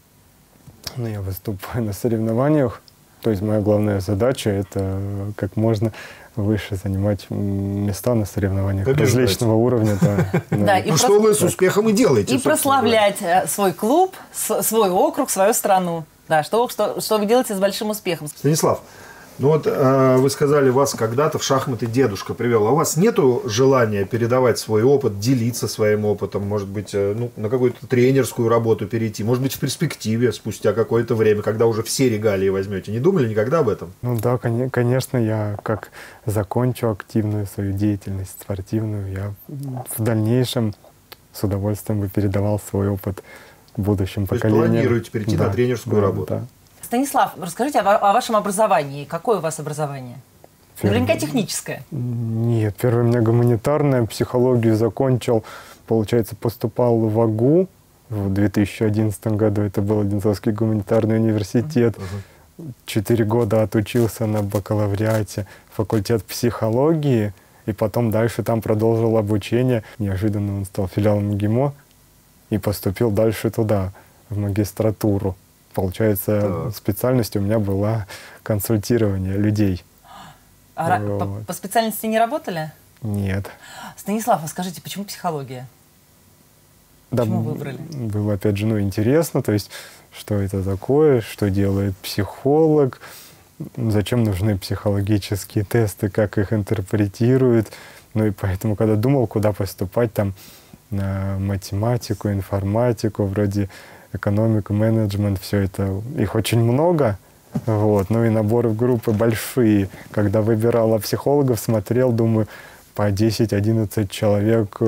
Ну, я выступаю на соревнованиях. То есть моя главная задача – это как можно выше занимать места на соревнованиях различного уровня. Да, и что вы с успехом и делаете. И прославлять свой клуб, свой округ, свою страну. Да, что вы делаете с большим успехом. Станислав, ну вот вы сказали, вас когда-то в шахматы дедушка привел. А у вас нету желания передавать свой опыт, делиться своим опытом, может быть, ну, на какую-то тренерскую работу перейти, может быть, в перспективе, спустя какое-то время, когда уже все регалии возьмете? Не думали никогда об этом? Ну да, конечно, я как закончу активную свою деятельность спортивную, я в дальнейшем с удовольствием бы передавал свой опыт будущим поколениям. То есть планируете перейти на тренерскую работу? Да. Станислав, расскажите о вашем образовании. Какое у вас образование? Наверняка техническое. Нет, первое у меня гуманитарное, психологию закончил, получается, поступал в АГУ в 2011 году, это был Одинцовский гуманитарный университет. 4 года отучился на бакалавриате, факультет психологии, и потом дальше там продолжил обучение. Неожиданно он стал филиалом МГИМО и поступил дальше туда, в магистратуру. Получается, специальность у меня была консультирование людей. По специальности не работали? Нет. Станислав, а скажите, почему психология? Да, почему выбрали? Было, опять же, ну, интересно, то есть, что это такое, что делает психолог, зачем нужны психологические тесты, как их интерпретируют. Ну и поэтому, когда думал, куда поступать, там, на математику, информатику, вроде экономику, менеджмент, все это, их очень много, вот, ну и наборы в группы большие. Когда выбирал психологов, смотрел, думаю, по 10-11 человек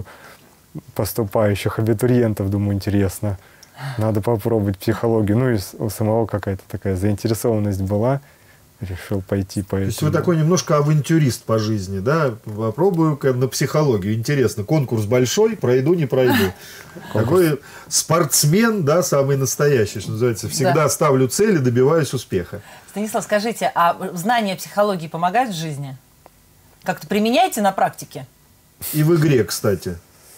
поступающих абитуриентов, думаю, интересно, надо попробовать психологию. Ну и у самого какая-то такая заинтересованность была, решил пойти по этому. То есть вы такой немножко авантюрист по жизни, да? Попробую-ка на психологию. Интересно, конкурс большой, пройду, не пройду. Такой спортсмен, да, самый настоящий, что называется. Всегда ставлю цели, добиваюсь успеха. Станислав, скажите, а знания психологии помогают в жизни? Как-то применяете на практике? И в игре, кстати.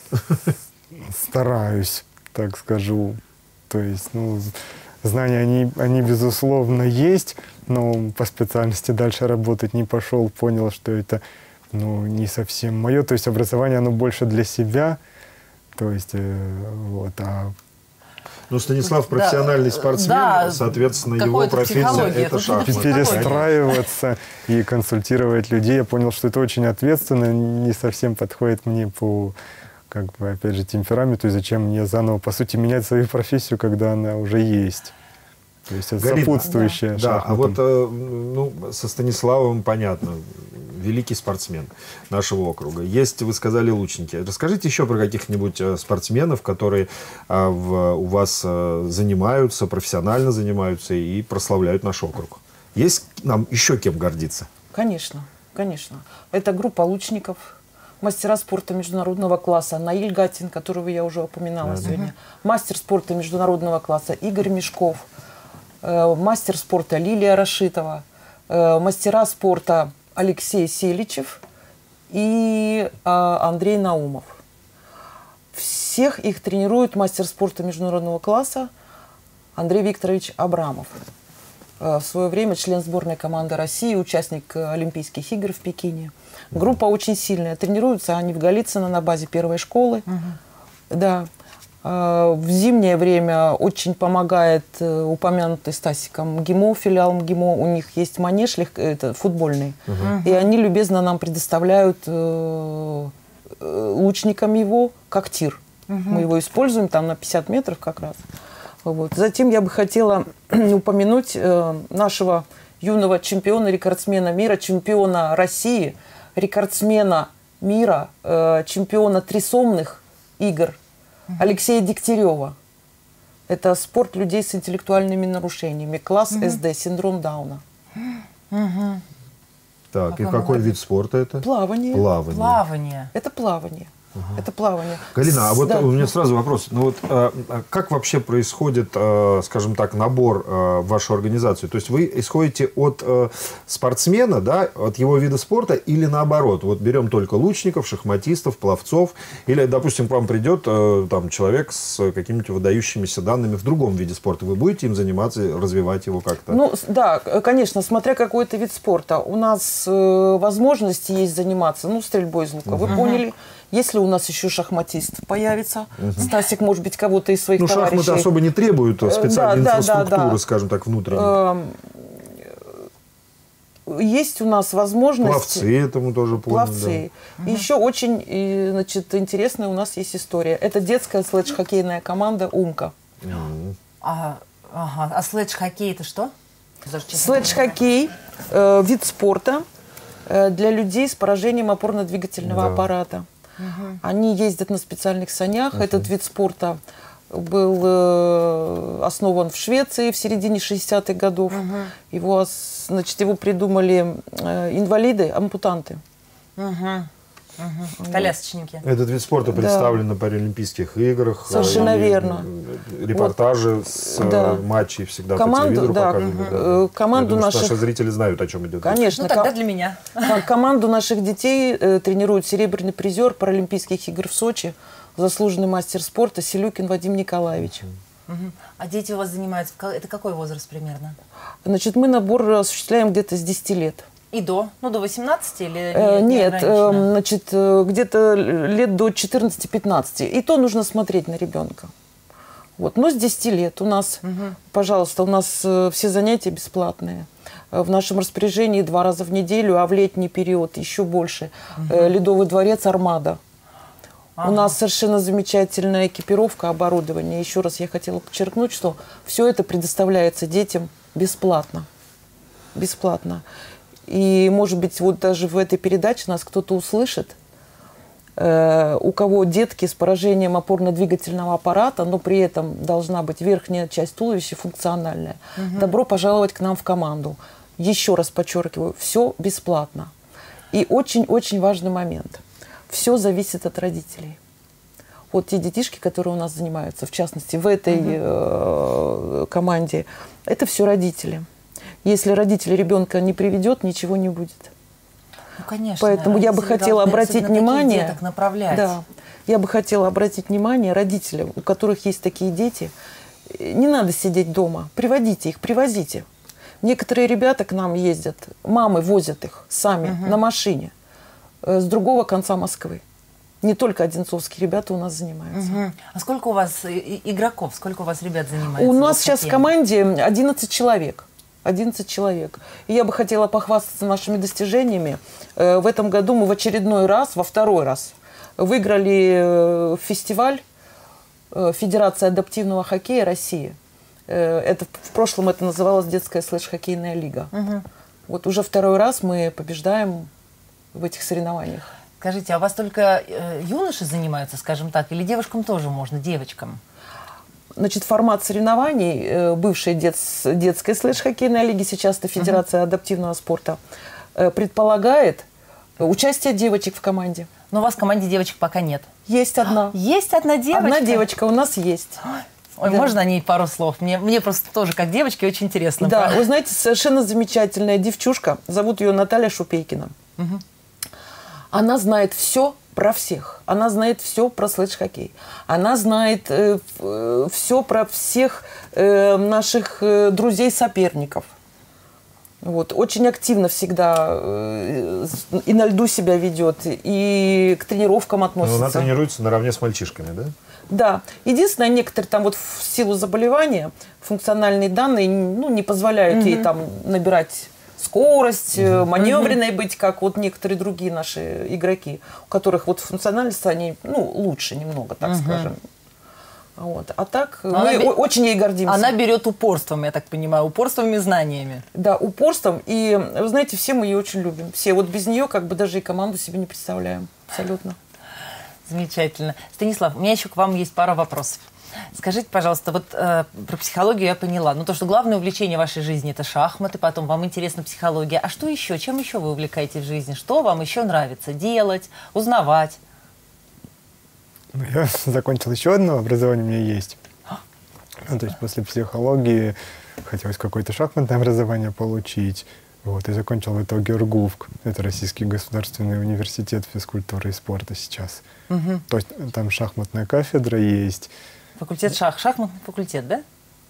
Стараюсь, так скажу. То есть, ну, знания, они безусловно есть, но по специальности дальше работать не пошел, понял, что это, ну, не совсем мое. То есть образование, оно больше для себя. То есть, вот, Ну, Станислав профессиональный спортсмен, соответственно, его профессия – это шахматы. Перестраиваться и консультировать людей. Я понял, что это очень ответственно, не совсем подходит мне по, как бы, опять же, темпераменту, и зачем мне заново, по сути, менять свою профессию, когда она уже есть. То есть это Галина, сопутствующее да, шахматам. а вот ну, со Станиславом понятно, великий спортсмен нашего округа. Есть, вы сказали, лучники. Расскажите еще про каких-нибудь спортсменов, которые у вас занимаются, профессионально занимаются и прославляют наш округ. Есть нам еще кем гордиться? Конечно, конечно. Это группа лучников, мастера спорта международного класса Наиль Гатин, которого я уже упоминала сегодня, мастер спорта международного класса Игорь Мешков, мастер спорта Лилия Рашитова, мастера спорта Алексей Селичев и Андрей Наумов. Всех их тренирует мастер спорта международного класса Андрей Викторович Абрамов. В свое время член сборной команды России, участник Олимпийских игр в Пекине. Группа очень сильная. Тренируются они в Голицыно на базе первой школы. Да. В зимнее время очень помогает упомянутый Стасиком МГИМО, филиал МГИМО. У них есть манеж это футбольный. И они любезно нам предоставляют лучникам его как тир. Мы его используем там на 50 метров как раз. Вот. Затем я бы хотела упомянуть нашего юного чемпиона, рекордсмена мира, чемпиона России, рекордсмена мира, чемпиона трисомных игр Алексея Дегтярева. Это спорт людей с интеллектуальными нарушениями. Класс СД, синдром Дауна. Так, и какой вид спорта это? Плавание. Плавание. Это плавание. Это плавание. Галина, а вот у меня сразу вопрос. Ну вот, как вообще происходит, скажем так, набор в вашу организацию? То есть вы исходите от спортсмена, да, от его вида спорта, или наоборот? Вот берем только лучников, шахматистов, пловцов, или, допустим, к вам придет там человек с какими-то выдающимися данными в другом виде спорта. Вы будете им заниматься, развивать его как-то? Ну, да, конечно, смотря какой это вид спорта. У нас возможности есть заниматься, ну, стрельбой из лука, вы поняли. Если у нас еще шахматист появится, Стасик, может быть, кого-то из своих товарищей... шахматы особо не требуют специальной инфраструктуры, скажем так, внутренней. Есть у нас возможность... Пловцы этому тоже понял. Пловцы. Да. Еще очень, значит, интересная у нас есть история. Это детская слэдж-хоккейная команда «Умка». А слэдж-хоккей это что? Слэдж-хоккей вид спорта для людей с поражением опорно-двигательного аппарата. Они ездят на специальных санях. Этот вид спорта был основан в Швеции в середине 60-х годов. Его придумали инвалиды, ампутанты. Колясочники. Этот вид спорта представлен на Паралимпийских играх. Совершенно верно. Репортажи с матчей всегда по телевизору показывают. Команду наши зрители знают, о чем идет речь. Конечно. Ну, тогда для меня. Команду наших детей тренирует серебряный призер Паралимпийских игр в Сочи, заслуженный мастер спорта Селюкин Вадим Николаевич. А дети у вас занимаются, это какой возраст примерно? Значит, мы набор осуществляем где-то с 10 лет. И до? Ну, до 18 или нет, значит, где-то лет до 14-15. И то нужно смотреть на ребенка. Вот. Но с 10 лет у нас, пожалуйста, у нас все занятия бесплатные. В нашем распоряжении 2 раза в неделю, а в летний период еще больше. Ледовый дворец «Армада». У нас совершенно замечательная экипировка, оборудование. Еще раз я хотела подчеркнуть, что все это предоставляется детям бесплатно. Бесплатно. И, может быть, вот даже в этой передаче нас кто-то услышит, у кого детки с поражением опорно-двигательного аппарата, но при этом должна быть верхняя часть туловища функциональная. Добро пожаловать к нам в команду. Еще раз подчеркиваю, все бесплатно. И очень-очень важный момент. Все зависит от родителей. Вот те детишки, которые у нас занимаются, в частности, в этой команде, это все родители. Если родитель ребенка не приведет, ничего не будет. Ну, конечно. Поэтому я бы хотела обратить внимание, да, я бы хотела обратить внимание родителям, у которых есть такие дети, не надо сидеть дома, приводите их, привозите. Некоторые ребята к нам ездят, мамы возят их сами на машине с другого конца Москвы. Не только одинцовские ребята у нас занимаются. Угу. А сколько у вас игроков, сколько у вас ребят занимается? У нас сейчас в команде 11 человек. 11 человек. И я бы хотела похвастаться нашими достижениями. В этом году мы в очередной раз, во второй раз, выиграли фестиваль Федерации адаптивного хоккея России. В прошлом это называлось детская слэш-хоккейная лига. Угу. Вот уже второй раз мы побеждаем в этих соревнованиях. Скажите, а у вас только юноши занимаются, скажем так, или девушкам тоже можно, девочкам? Значит, формат соревнований, бывшей детской слэш-хоккейной лиги, сейчас это Федерация адаптивного спорта, предполагает участие девочек в команде. Но у вас в команде девочек пока нет. Есть одна. Есть одна девочка? Одна девочка у нас есть. Ой, да. Можно о ней пару слов? Мне просто тоже, как девочке, очень интересно. Да, вы знаете, совершенно замечательная девчушка. Зовут ее Наталья Шупейкина. Угу. Она знает все про всех. Она знает все про слэш-хоккей. Она знает все про всех наших друзей-соперников. Вот. Очень активно всегда и на льду себя ведет, и к тренировкам относится. Но она тренируется наравне с мальчишками, да? Да. Единственное, некоторые там вот в силу заболевания функциональные данные не позволяют ей там набирать скорость, маневренной быть, как вот некоторые другие наши игроки, у которых вот функциональность они лучше немного, так скажем. Вот. А так мы очень ей гордимся. Она берет упорством, я так понимаю, упорством и знаниями. Да, упорством. И, вы знаете, все мы ее очень любим. Все. Вот без нее как бы даже и команду себе не представляем. Абсолютно. Замечательно. Станислав, у меня еще к вам есть пара вопросов. Скажите, пожалуйста, вот про психологию я поняла. Ну, то, что главное увлечение в вашей жизни – это шахматы, потом вам интересна психология. А что еще? Чем еще вы увлекаетесь в жизни? Что вам еще нравится делать, узнавать? Я закончил еще одно образование, у меня есть. То есть после психологии хотелось какое-то шахматное образование получить. Вот, и закончил в итоге РГУФК. Это Российский государственный университет физкультуры и спорта сейчас. Угу. То есть там шахматная кафедра есть. Факультет шахматный факультет, да?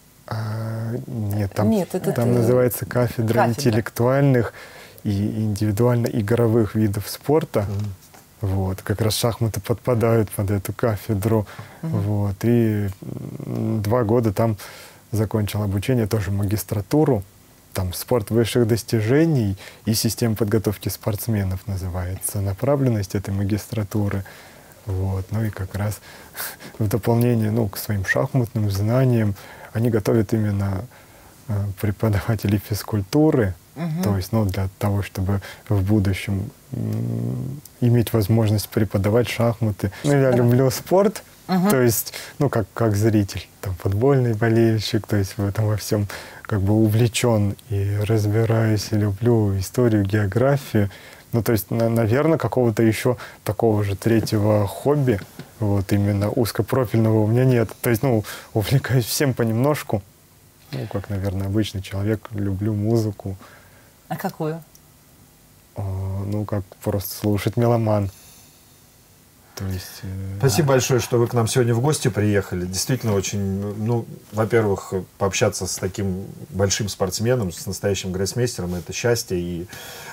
Нет, там называется кафедра интеллектуальных и индивидуально-игровых видов спорта. Вот, как раз шахматы подпадают под эту кафедру. Вот, и 2 года там закончил обучение, тоже магистратуру. Там спорт высших достижений и система подготовки спортсменов называется направленность этой магистратуры. Вот. Ну и как раз в дополнение к своим шахматным знаниям они готовят именно преподавателей физкультуры, то есть для того, чтобы в будущем иметь возможность преподавать шахматы. Я люблю спорт, то есть, как зритель, там, футбольный болельщик, то есть в этом во всем как бы увлечен и разбираюсь, и люблю историю, географию. То есть, наверное, какого-то еще такого же третьего хобби, вот именно узкопрофильного у меня нет. То есть, увлекаюсь всем понемножку. Как, наверное, обычный человек, люблю музыку. А какую? Как просто слушать, меломан. То есть, Спасибо большое, что вы к нам сегодня в гости приехали. Действительно очень, во-первых, пообщаться с таким большим спортсменом, с настоящим гроссмейстером, это счастье и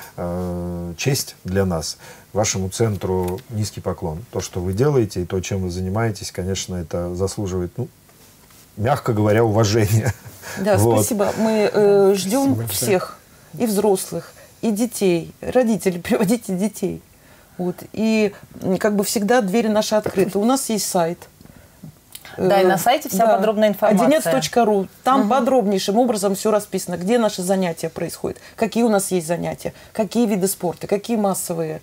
честь для нас. Вашему центру низкий поклон. То, что вы делаете и то, чем вы занимаетесь, конечно, это заслуживает, мягко говоря, уважения. Да, спасибо. Мы ждем всех, и взрослых, и детей. Родители, приводите детей. Вот. И как бы всегда двери наши открыты. У нас есть сайт. Да, и на сайте вся подробная информация. Одинец.ру. Там подробнейшим образом все расписано, где наши занятия происходят, какие у нас есть занятия, какие виды спорта, какие массовые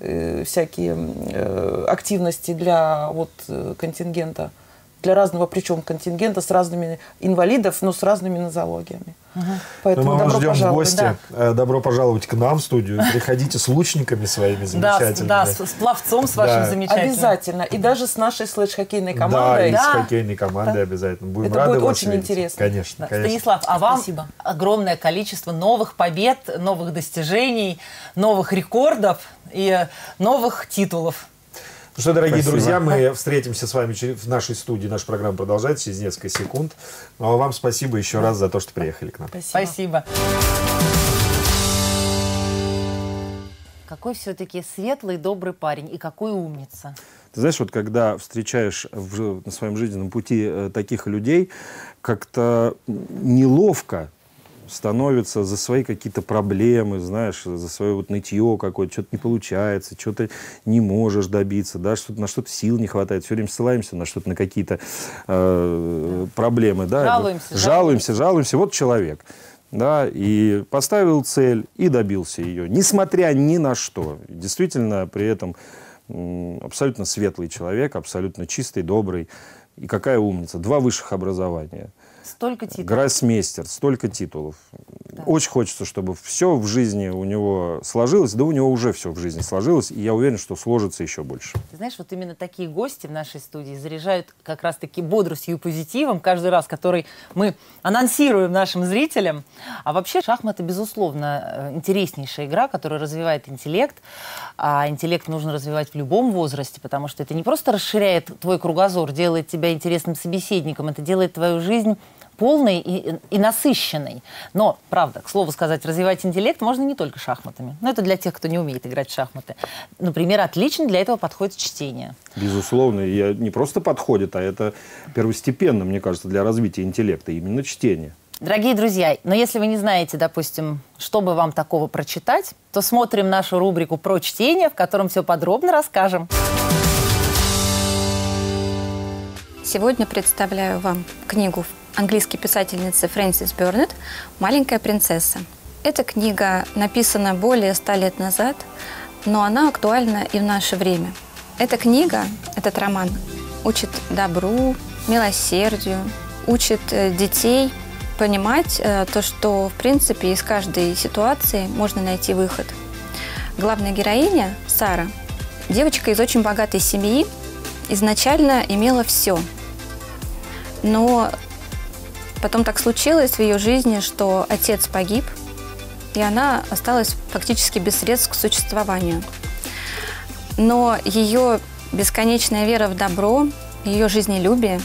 всякие активности для контингента, для разного, причем контингента с разными инвалидов, но с разными нозологиями. Поэтому мы вас добро ждем пожаловать. в гости. Да. Добро пожаловать к нам в студию. Приходите с лучниками своими замечательными. Да, с пловцом с вашим замечательным. Обязательно. И даже с нашей слэш-хоккейной командой. Да, и с хоккейной командой обязательно. Будем Это рады будет вас очень видеть. интересно. Конечно, конечно. Станислав, а вам огромное количество новых побед, новых достижений, новых рекордов и новых титулов. Ну что, дорогие друзья, мы встретимся с вами в нашей студии. Наша программа продолжается через несколько секунд. Ну а вам спасибо еще раз за то, что приехали к нам. Спасибо. Какой все-таки светлый, добрый парень и какой умница. Ты знаешь, вот когда встречаешь на своем жизненном пути таких людей, как-то неловко становится за свои какие-то проблемы, знаешь, за свое вот нытье какое-то, что-то не получается, что-то не можешь добиться, да, на что-то сил не хватает, все время ссылаемся на что-то, на какие-то проблемы, да, жалуемся. Вот человек, да, и поставил цель и добился ее, несмотря ни на что. Действительно, при этом абсолютно светлый человек, абсолютно чистый, добрый. И какая умница. 2 высших образования. Столько титулов. Гроссмейстер, столько титулов. Да. Очень хочется, чтобы все в жизни у него сложилось. Да у него уже все в жизни сложилось. И я уверен, что сложится еще больше. Ты знаешь, вот именно такие гости в нашей студии заряжают как раз-таки бодростью и позитивом каждый раз, который мы анонсируем нашим зрителям. А вообще шахматы, безусловно, интереснейшая игра, которая развивает интеллект. А интеллект нужно развивать в любом возрасте, потому что это не просто расширяет твой кругозор, делает тебя интересным собеседником, это делает твою жизнь полной и насыщенной. Но, правда, к слову сказать, развивать интеллект можно не только шахматами. Но это для тех, кто не умеет играть в шахматы. Например, отлично для этого подходит чтение. Безусловно, и не просто подходит, а это первостепенно, мне кажется, для развития интеллекта, именно чтение. Дорогие друзья, но если вы не знаете, допустим, что бы вам такого прочитать, то смотрим нашу рубрику про чтение, в котором все подробно расскажем. Сегодня представляю вам книгу английской писательницы Фрэнсис Бёрнетт «Маленькая принцесса». Эта книга написана более 100 лет назад, но она актуальна и в наше время. Эта книга, этот роман, учит добру, милосердию, учит детей понимать то, что, в принципе, из каждой ситуации можно найти выход. Главная героиня, Сара, девочка из очень богатой семьи, изначально имела все. Но потом так случилось в ее жизни, что отец погиб, и она осталась фактически без средств к существованию. Но ее бесконечная вера в добро, ее жизнелюбие,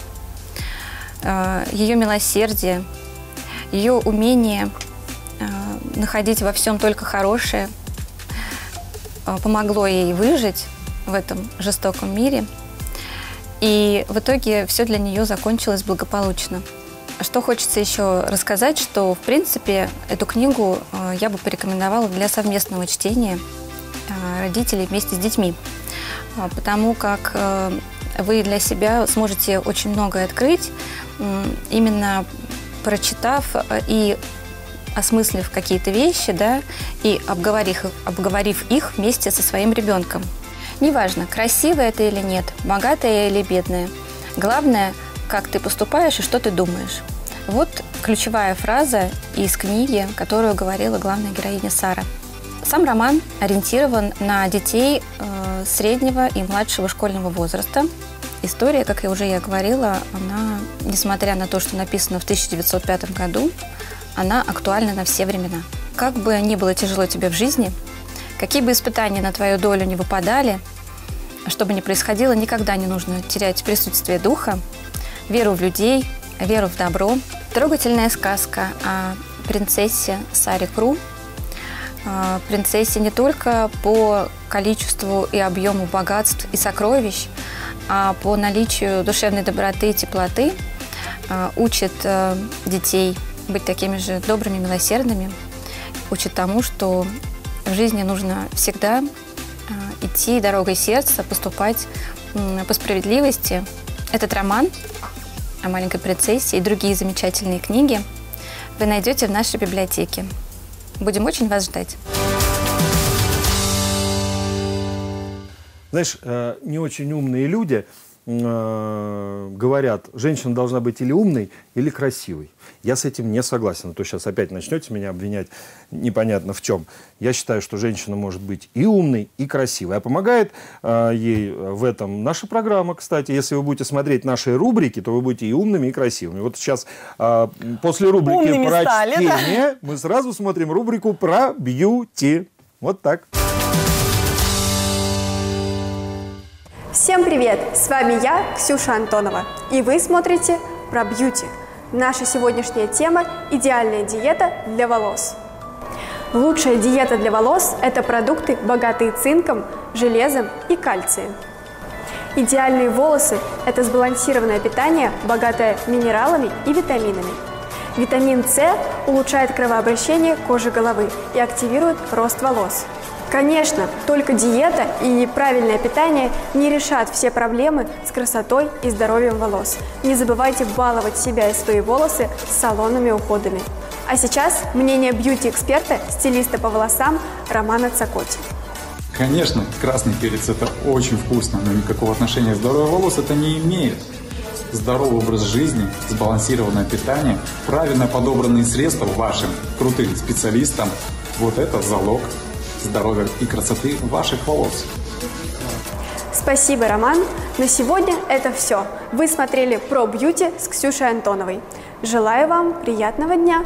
ее милосердие, ее умение находить во всем только хорошее помогло ей выжить в этом жестоком мире. И в итоге все для нее закончилось благополучно. Что хочется еще рассказать, что, в принципе, эту книгу я бы порекомендовала для совместного чтения родителей вместе с детьми. Потому как вы для себя сможете очень многое открыть, именно прочитав и осмыслив какие-то вещи, да, и обговорив их вместе со своим ребенком. Неважно, красивая это или нет, богатая или бедная. Главное, как ты поступаешь и что ты думаешь. Вот ключевая фраза из книги, которую говорила главная героиня Сара. Сам роман ориентирован на детей среднего и младшего школьного возраста. История, как я уже говорила, она, несмотря на то, что написана в 1905 году, она актуальна на все времена. Как бы ни было тяжело тебе в жизни, какие бы испытания на твою долю не выпадали, что бы ни происходило, никогда не нужно терять присутствие духа, веру в людей, веру в добро. Трогательная сказка о принцессе Саре Кру. Принцессе не только по количеству и объему богатств и сокровищ, а по наличию душевной доброты и теплоты учит детей быть такими же добрыми, милосердными, учит тому, что в жизни нужно всегда идти дорогой сердца, поступать по справедливости. Этот роман о маленькой принцессе и другие замечательные книги вы найдете в нашей библиотеке. Будем очень вас ждать. Знаешь, не очень умные люди говорят, женщина должна быть или умной, или красивой. Я с этим не согласен. А то сейчас опять начнете меня обвинять непонятно в чем. Я считаю, что женщина может быть и умной, и красивой. А помогает ей в этом наша программа, кстати. Если вы будете смотреть наши рубрики, то вы будете и умными, и красивыми. Вот сейчас после рубрики умными про стали, чтение мы сразу смотрим рубрику про бьюти. Вот так. Всем привет! С вами я, Ксюша Антонова, и вы смотрите про бьюти. Наша сегодняшняя тема – идеальная диета для волос. Лучшая диета для волос – это продукты, богатые цинком, железом и кальцием. Идеальные волосы – это сбалансированное питание, богатое минералами и витаминами. Витамин С улучшает кровообращение кожи головы и активирует рост волос. Конечно, только диета и правильное питание не решат все проблемы с красотой и здоровьем волос. Не забывайте баловать себя и свои волосы салонными уходами. А сейчас мнение бьюти-эксперта, стилиста по волосам Романа Цокотти. Конечно, красный перец – это очень вкусно, но никакого отношения к здоровью волос это не имеет. Здоровый образ жизни, сбалансированное питание, правильно подобранные средства вашим крутым специалистам – вот это залог здоровья и красоты ваших волос. Спасибо, Роман. На сегодня это все. Вы смотрели «Про бьюти» с Ксюшей Антоновой. Желаю вам приятного дня!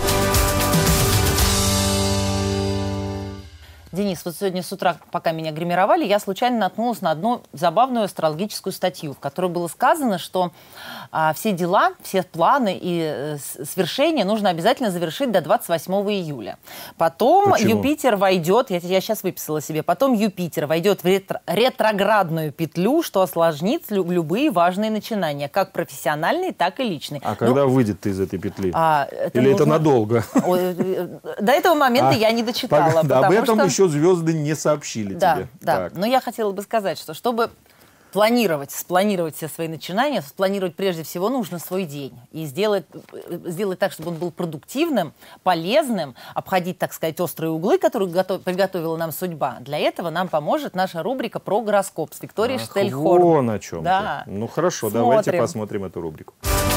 Денис, вот сегодня с утра, пока меня гримировали, я случайно наткнулась на одну забавную астрологическую статью, в которой было сказано, что все дела, все планы и свершения нужно обязательно завершить до 28 июля. Потом Почему? Юпитер войдет, я сейчас выписала себе, потом Юпитер войдет в ретроградную петлю, что осложнит любые важные начинания, как профессиональные, так и личные. А когда выйдет ты из этой петли? Или нужно... это надолго? До этого момента я не дочитала. Об этом еще звезды не сообщили тебе. Да, но я хотела бы сказать, что чтобы спланировать все свои начинания, спланировать прежде всего нужно свой день. И сделать так, чтобы он был продуктивным, полезным, обходить, так сказать, острые углы, которые приготовила нам судьба. Для этого нам поможет наша рубрика «Про гороскоп» с Викторией Штельхорн. Вон о чем. Да. Ну хорошо, Смотрим. Давайте посмотрим эту рубрику.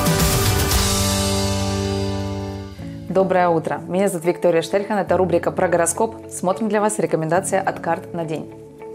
Доброе утро. Меня зовут Виктория Штельхан. Это рубрика «Про гороскоп». Смотрим для вас рекомендация от карт на день.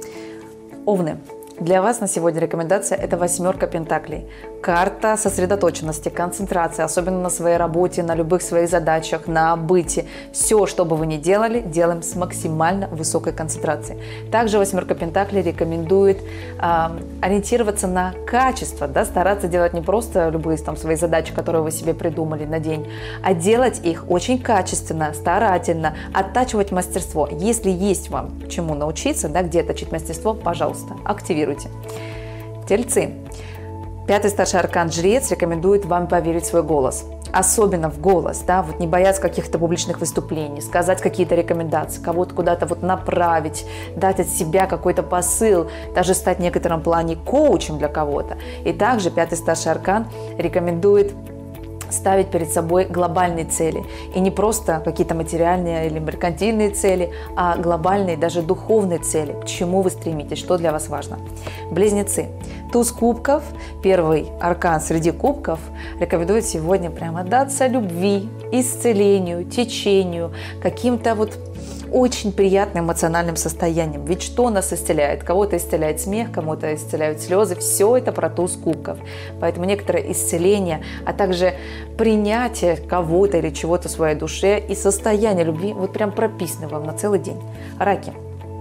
Овны. Для вас на сегодня рекомендация – это 8 пентаклей. Карта сосредоточенности, концентрации, особенно на своей работе, на любых своих задачах, на быте. Все, что бы вы ни делали, делаем с максимально высокой концентрацией. Также 8 пентаклей рекомендует ориентироваться на качество, да, стараться делать не просто любые там свои задачи, которые вы себе придумали на день, а делать их очень качественно, старательно, оттачивать мастерство. Если есть вам чему научиться, да, где отточить мастерство, пожалуйста, активируйте. Тельцы. 5-й старший аркан Жрец рекомендует вам поверить в свой голос. Особенно в голос, да, вот не бояться каких-то публичных выступлений, сказать какие-то рекомендации, кого-то куда-то вот направить, дать от себя какой-то посыл, даже стать в некотором плане коучем для кого-то. И также 5-й старший аркан рекомендует ставить перед собой глобальные цели. И не просто какие-то материальные или меркантильные цели, а глобальные, даже духовные цели. К чему вы стремитесь, что для вас важно. Близнецы. Туз кубков, первый аркан среди кубков, рекомендует сегодня прямо отдаться любви, исцелению, течению, каким-то вот очень приятным эмоциональным состоянием. Ведь что нас исцеляет? Кого-то исцеляет смех, кому-то исцеляют слезы. Все это про туз кубков. Поэтому некоторое исцеление, а также принятие кого-то или чего-то в своей душе и состояние любви вот прям прописано вам на целый день. Раки.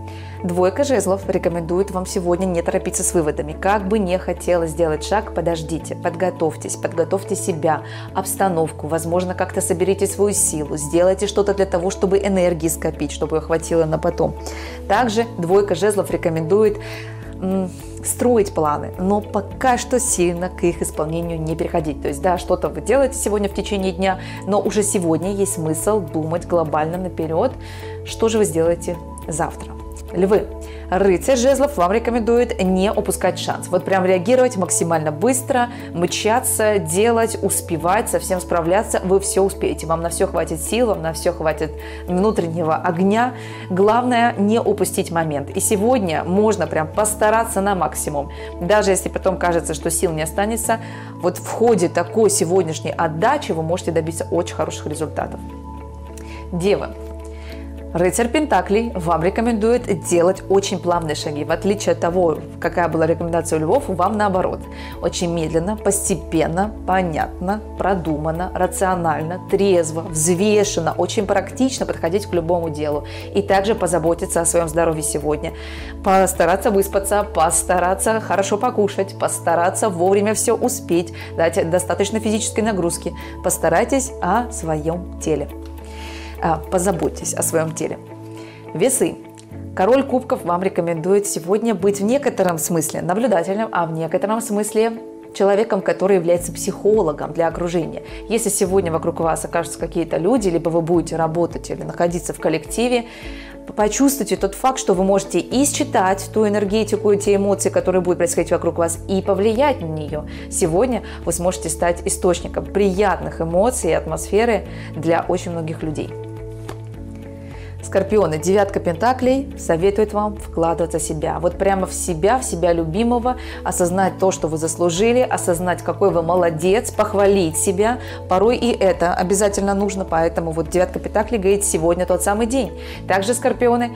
2 жезлов рекомендует вам сегодня не торопиться с выводами. Как бы не хотелось сделать шаг, подождите, подготовьте себя, обстановку, возможно, как-то соберите свою силу, сделайте что-то для того, чтобы энергии скопить, чтобы ее хватило на потом. Также 2 жезлов рекомендует строить планы, но пока что сильно к их исполнению не переходить. То есть, да, что-то вы делаете сегодня в течение дня, но уже сегодня есть смысл думать глобально наперед, что же вы сделаете завтра. Львы. Рыцарь жезлов вам рекомендует не упускать шанс. Вот прям реагировать максимально быстро, мчаться, делать, успевать, со всем справляться. Вы все успеете. Вам на все хватит сил, вам на все хватит внутреннего огня. Главное не упустить момент. И сегодня можно прям постараться на максимум. Даже если потом кажется, что сил не останется, вот в ходе такой сегодняшней отдачи вы можете добиться очень хороших результатов. Девы. Рыцарь Пентаклей вам рекомендует делать очень плавные шаги. В отличие от того, какая была рекомендация у львов, вам наоборот. Очень медленно, постепенно, понятно, продуманно, рационально, трезво, взвешенно, очень практично подходить к любому делу. И также позаботиться о своем здоровье сегодня. Постараться выспаться, постараться хорошо покушать, постараться вовремя все успеть, дать достаточно физической нагрузки. Постарайтесь о своем теле. Позаботьтесь о своем теле. Весы. Король кубков вам рекомендует сегодня быть в некотором смысле наблюдателем, а в некотором смысле человеком, который является психологом для окружения. Если сегодня вокруг вас окажутся какие-то люди, либо вы будете работать или находиться в коллективе, почувствуйте тот факт, что вы можете и считать ту энергетику, те эмоции, которые будут происходить вокруг вас, и повлиять на нее. Сегодня вы сможете стать источником приятных эмоций и атмосферы для очень многих людей. Скорпионы, девятка пентаклей советует вам вкладываться в себя. Вот прямо в себя любимого, осознать то, что вы заслужили, осознать, какой вы молодец, похвалить себя. Порой и это обязательно нужно, поэтому вот девятка пентаклей говорит, сегодня тот самый день. Также, скорпионы,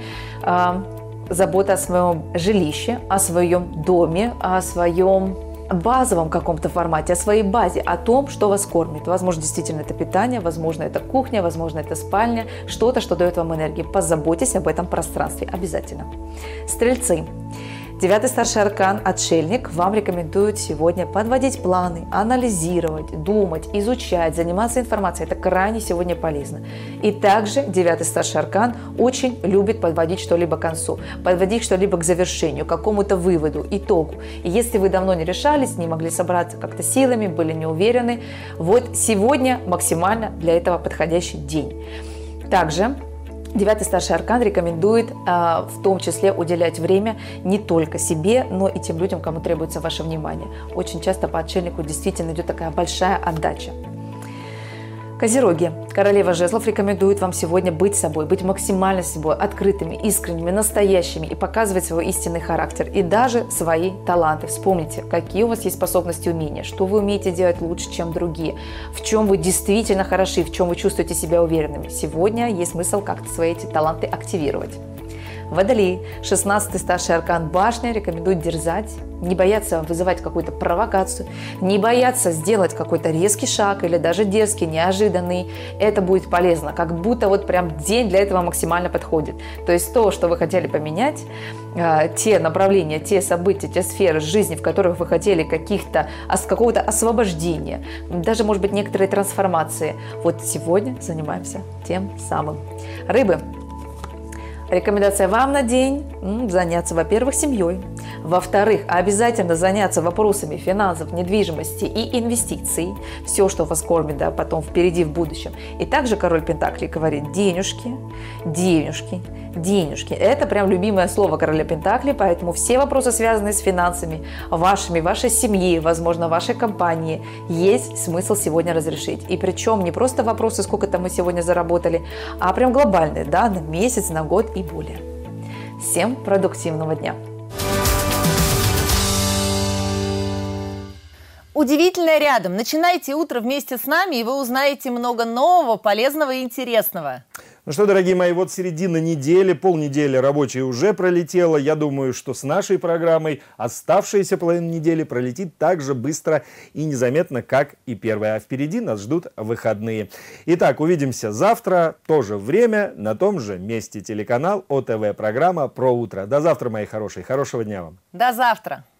забота о своем жилище, о своем доме, о своем базовом каком-то формате, о своей базе, о том, что вас кормит. Возможно, действительно это питание, возможно, это кухня, возможно, это спальня, что-то, что дает вам энергию. Позаботьтесь об этом пространстве обязательно. Стрельцы. Девятый старший аркан «Отшельник» вам рекомендует сегодня подводить планы, анализировать, думать, изучать, заниматься информацией. Это крайне сегодня полезно. И также девятый старший аркан очень любит подводить что-либо к концу, подводить что-либо к завершению, к какому-то выводу, итогу. И если вы давно не решались, не могли собраться как-то силами, были не уверены, вот сегодня максимально для этого подходящий день. Также девятый старший аркан рекомендует в том числе уделять время не только себе, но и тем людям, кому требуется ваше внимание. Очень часто по отшельнику действительно идет такая большая отдача. Козероги. Королева жезлов рекомендует вам сегодня быть собой, быть максимально собой, открытыми, искренними, настоящими и показывать свой истинный характер и даже свои таланты. Вспомните, какие у вас есть способности и умения, что вы умеете делать лучше, чем другие, в чем вы действительно хороши, в чем вы чувствуете себя уверенными. Сегодня есть смысл как-то свои эти таланты активировать. Водолей, 16-й старший аркан башня, рекомендует дерзать, не бояться вызывать какую-то провокацию, не бояться сделать какой-то резкий шаг или даже дерзкий, неожиданный. Это будет полезно, как будто вот прям день для этого максимально подходит. То есть то, что вы хотели поменять, те направления, те события, те сферы жизни, в которых вы хотели какого-то освобождения, даже, может быть, некоторые трансформации. Вот сегодня занимаемся тем самым. Рыбы. Рекомендация вам на день заняться, во-первых, семьей, во-вторых, обязательно заняться вопросами финансов, недвижимости и инвестиций, все, что вас кормит, да, потом впереди в будущем. И также король Пентаклей говорит: денежки, денежки, денежки. Это прям любимое слово короля Пентаклей, поэтому все вопросы, связанные с финансами, вашими, вашей семьи, возможно, вашей компании, есть смысл сегодня разрешить. И причем не просто вопросы, сколько-то мы сегодня заработали, а прям глобальные, да, на месяц, на год и более. Всем продуктивного дня! Удивительное рядом. Начинайте утро вместе с нами, и вы узнаете много нового, полезного и интересного. Ну что, дорогие мои, вот середина недели, полнедели рабочей уже пролетела. Я думаю, что с нашей программой оставшаяся половина недели пролетит так же быстро и незаметно, как и первая. А впереди нас ждут выходные. Итак, увидимся завтра, тоже время, на том же месте. Телеканал ОТВ, программа «Про утро». До завтра, мои хорошие. Хорошего дня вам. До завтра.